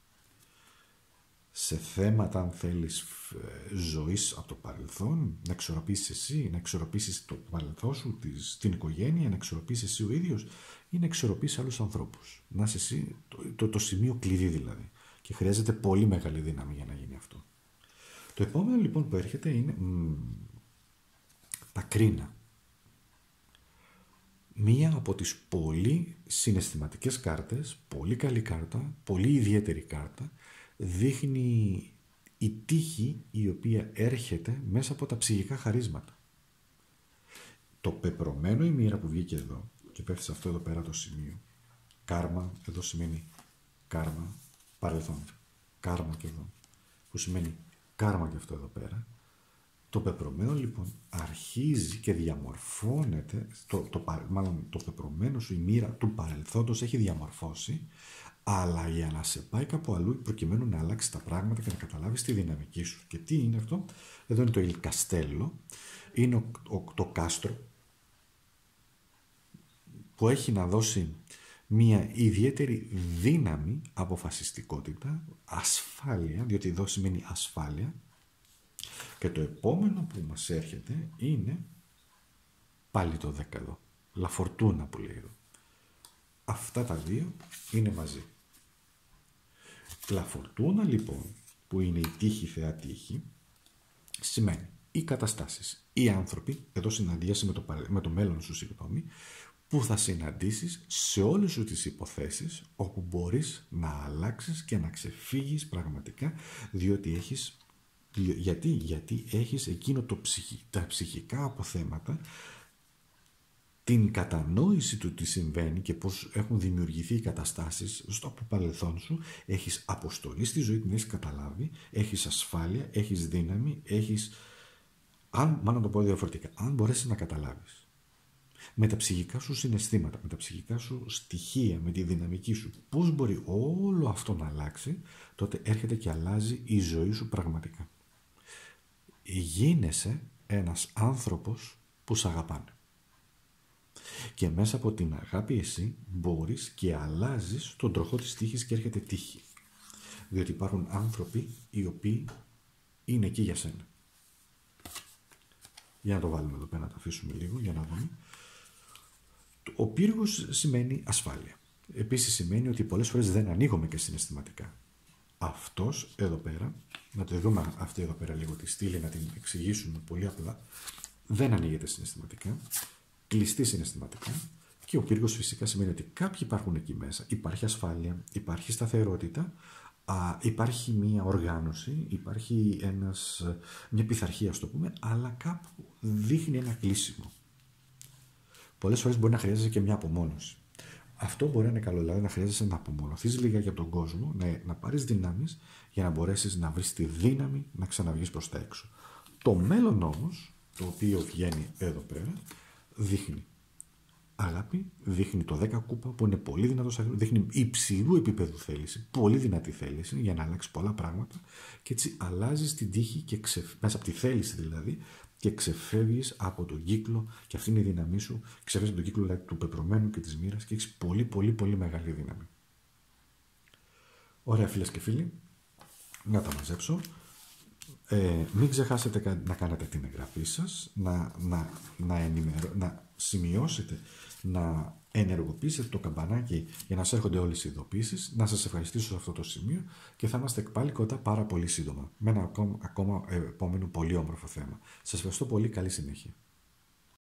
Σε θέματα, αν θέλεις, ζωής από το παρελθόν, να εξορροπήσεις εσύ, να εξορροπήσεις το παρελθόν σου, την οικογένεια, να εξορροπήσεις εσύ ο ίδιος ή να εξορροπήσεις άλλους ανθρώπους. Να είσαι εσύ το, το, το σημείο κλειδί δηλαδή. Και χρειάζεται πολύ μεγάλη δύναμη για να γίνει αυτό. Το επόμενο λοιπόν που έρχεται είναι μ, τα κρίνα. Μία από τις πολύ συναισθηματικές κάρτες, πολύ καλή κάρτα, πολύ ιδιαίτερη κάρτα, δείχνει η τύχη η οποία έρχεται μέσα από τα ψυχικά χαρίσματα. Το πεπρωμένο η μοίρα που βγήκε εδώ και πέφτει σε αυτό εδώ πέρα το σημείο, κάρμα, εδώ σημαίνει κάρμα, παρελθόν, κάρμα και εδώ, που σημαίνει κάρμα και αυτό εδώ πέρα. Το πεπρωμένο λοιπόν αρχίζει και διαμορφώνεται, το, το, μάλλον το πεπρωμένο σου, η μοίρα του παρελθόντος έχει διαμορφώσει, αλλά για να σε πάει κάπου αλλού προκειμένου να αλλάξει τα πράγματα και να καταλάβεις τη δυναμική σου. Και τι είναι αυτό? Εδώ είναι το Il Castello, είναι ο, ο, το κάστρο που έχει να δώσει μια ιδιαίτερη δύναμη, αποφασιστικότητα, ασφάλεια, διότι εδώ σημαίνει ασφάλεια. Και το επόμενο που μας έρχεται είναι πάλι το δέκα εδώ, La Fortuna που λέει εδώ. Αυτά τα δύο είναι μαζί. La Fortuna λοιπόν, που είναι η τύχη θεά τύχη, σημαίνει οι καταστάσεις, οι άνθρωποι, εδώ συναντιέσαι με το, με το μέλλον σου, συγγνώμη, που θα συναντήσεις σε όλες σου τις υποθέσεις όπου μπορείς να αλλάξεις και να ξεφύγεις πραγματικά, διότι έχεις Γιατί, γιατί έχεις εκείνο το ψυχι, τα ψυχικά αποθέματα, την κατανόηση του τι συμβαίνει και πώς έχουν δημιουργηθεί οι καταστάσεις στο παρελθόν σου, έχεις αποστολή στη ζωή, την έχεις καταλάβει, έχεις ασφάλεια, έχεις δύναμη, έχεις, αν, μάλλον το πω διαφορετικά, αν μπορέσεις να καταλάβεις με τα ψυχικά σου συναισθήματα, με τα ψυχικά σου στοιχεία, με τη δυναμική σου, πώς μπορεί όλο αυτό να αλλάξει, τότε έρχεται και αλλάζει η ζωή σου πραγματικά. Γίνεσαι ένας άνθρωπος που σ' αγαπάνε. Και μέσα από την αγάπη εσύ μπορείς και αλλάζεις τον τροχό της τύχης και έρχεται τύχη. Διότι υπάρχουν άνθρωποι οι οποίοι είναι εκεί για σένα. Για να το βάλουμε εδώ πέρα, να το αφήσουμε λίγο για να δούμε. Ο πύργος σημαίνει ασφάλεια. Επίσης σημαίνει ότι πολλές φορές δεν ανοίγουμε και συναισθηματικά. Αυτός εδώ πέρα, να το δούμε αυτή εδώ πέρα λίγο τη στήλη, να την εξηγήσουμε πολύ απλά, δεν ανοίγεται συναισθηματικά, κλειστή συναισθηματικά, και ο πύργος φυσικά σημαίνει ότι κάποιοι υπάρχουν εκεί μέσα, υπάρχει ασφάλεια, υπάρχει σταθερότητα, Α, υπάρχει μία οργάνωση, υπάρχει ένας, μια πειθαρχία, ας το πούμε, αλλά κάπου δείχνει ένα κλείσιμο. Πολλές φορές μπορεί να χρειάζεσαι και μια απομόνωση. Αυτό μπορεί να είναι καλό, δηλαδή να χρειάζεσαι να απομονωθείς λίγα για τον κόσμο, να, να πάρεις δυνάμεις για να μπορέσεις να βρεις τη δύναμη να ξαναβγείς προς τα έξω. Το μέλλον όμως, το οποίο βγαίνει εδώ πέρα, δείχνει αγάπη, δείχνει το δέκα κούπα που είναι πολύ δυνατός, δείχνει υψηλού επίπεδου θέληση, πολύ δυνατή θέληση για να αλλάξει πολλά πράγματα και έτσι αλλάζεις την τύχη και ξεφ... μέσα από τη θέληση δηλαδή και ξεφεύγεις από τον κύκλο και αυτή είναι η δύναμή σου, ξεφεύγεις από τον κύκλο δηλαδή, του πεπρωμένου και της μοίρας και έχεις πολύ πολύ πολύ μεγάλη δύναμη. Ωραία φίλες και φίλοι, να τα μαζέψω. Ε, μην ξεχάσετε να κάνετε την εγγραφή σας, να, να, να, ενημερω... να σημειώσετε, να ενεργοποιήσετε το καμπανάκι για να σας έρχονται όλες οι ειδοποίησεις. Να σας ευχαριστήσω σε αυτό το σημείο και θα είμαστε πάλι κοντά πάρα πολύ σύντομα με ένα ακόμα, ακόμα επόμενο πολύ όμορφο θέμα. Σας ευχαριστώ πολύ, καλή συνέχεια.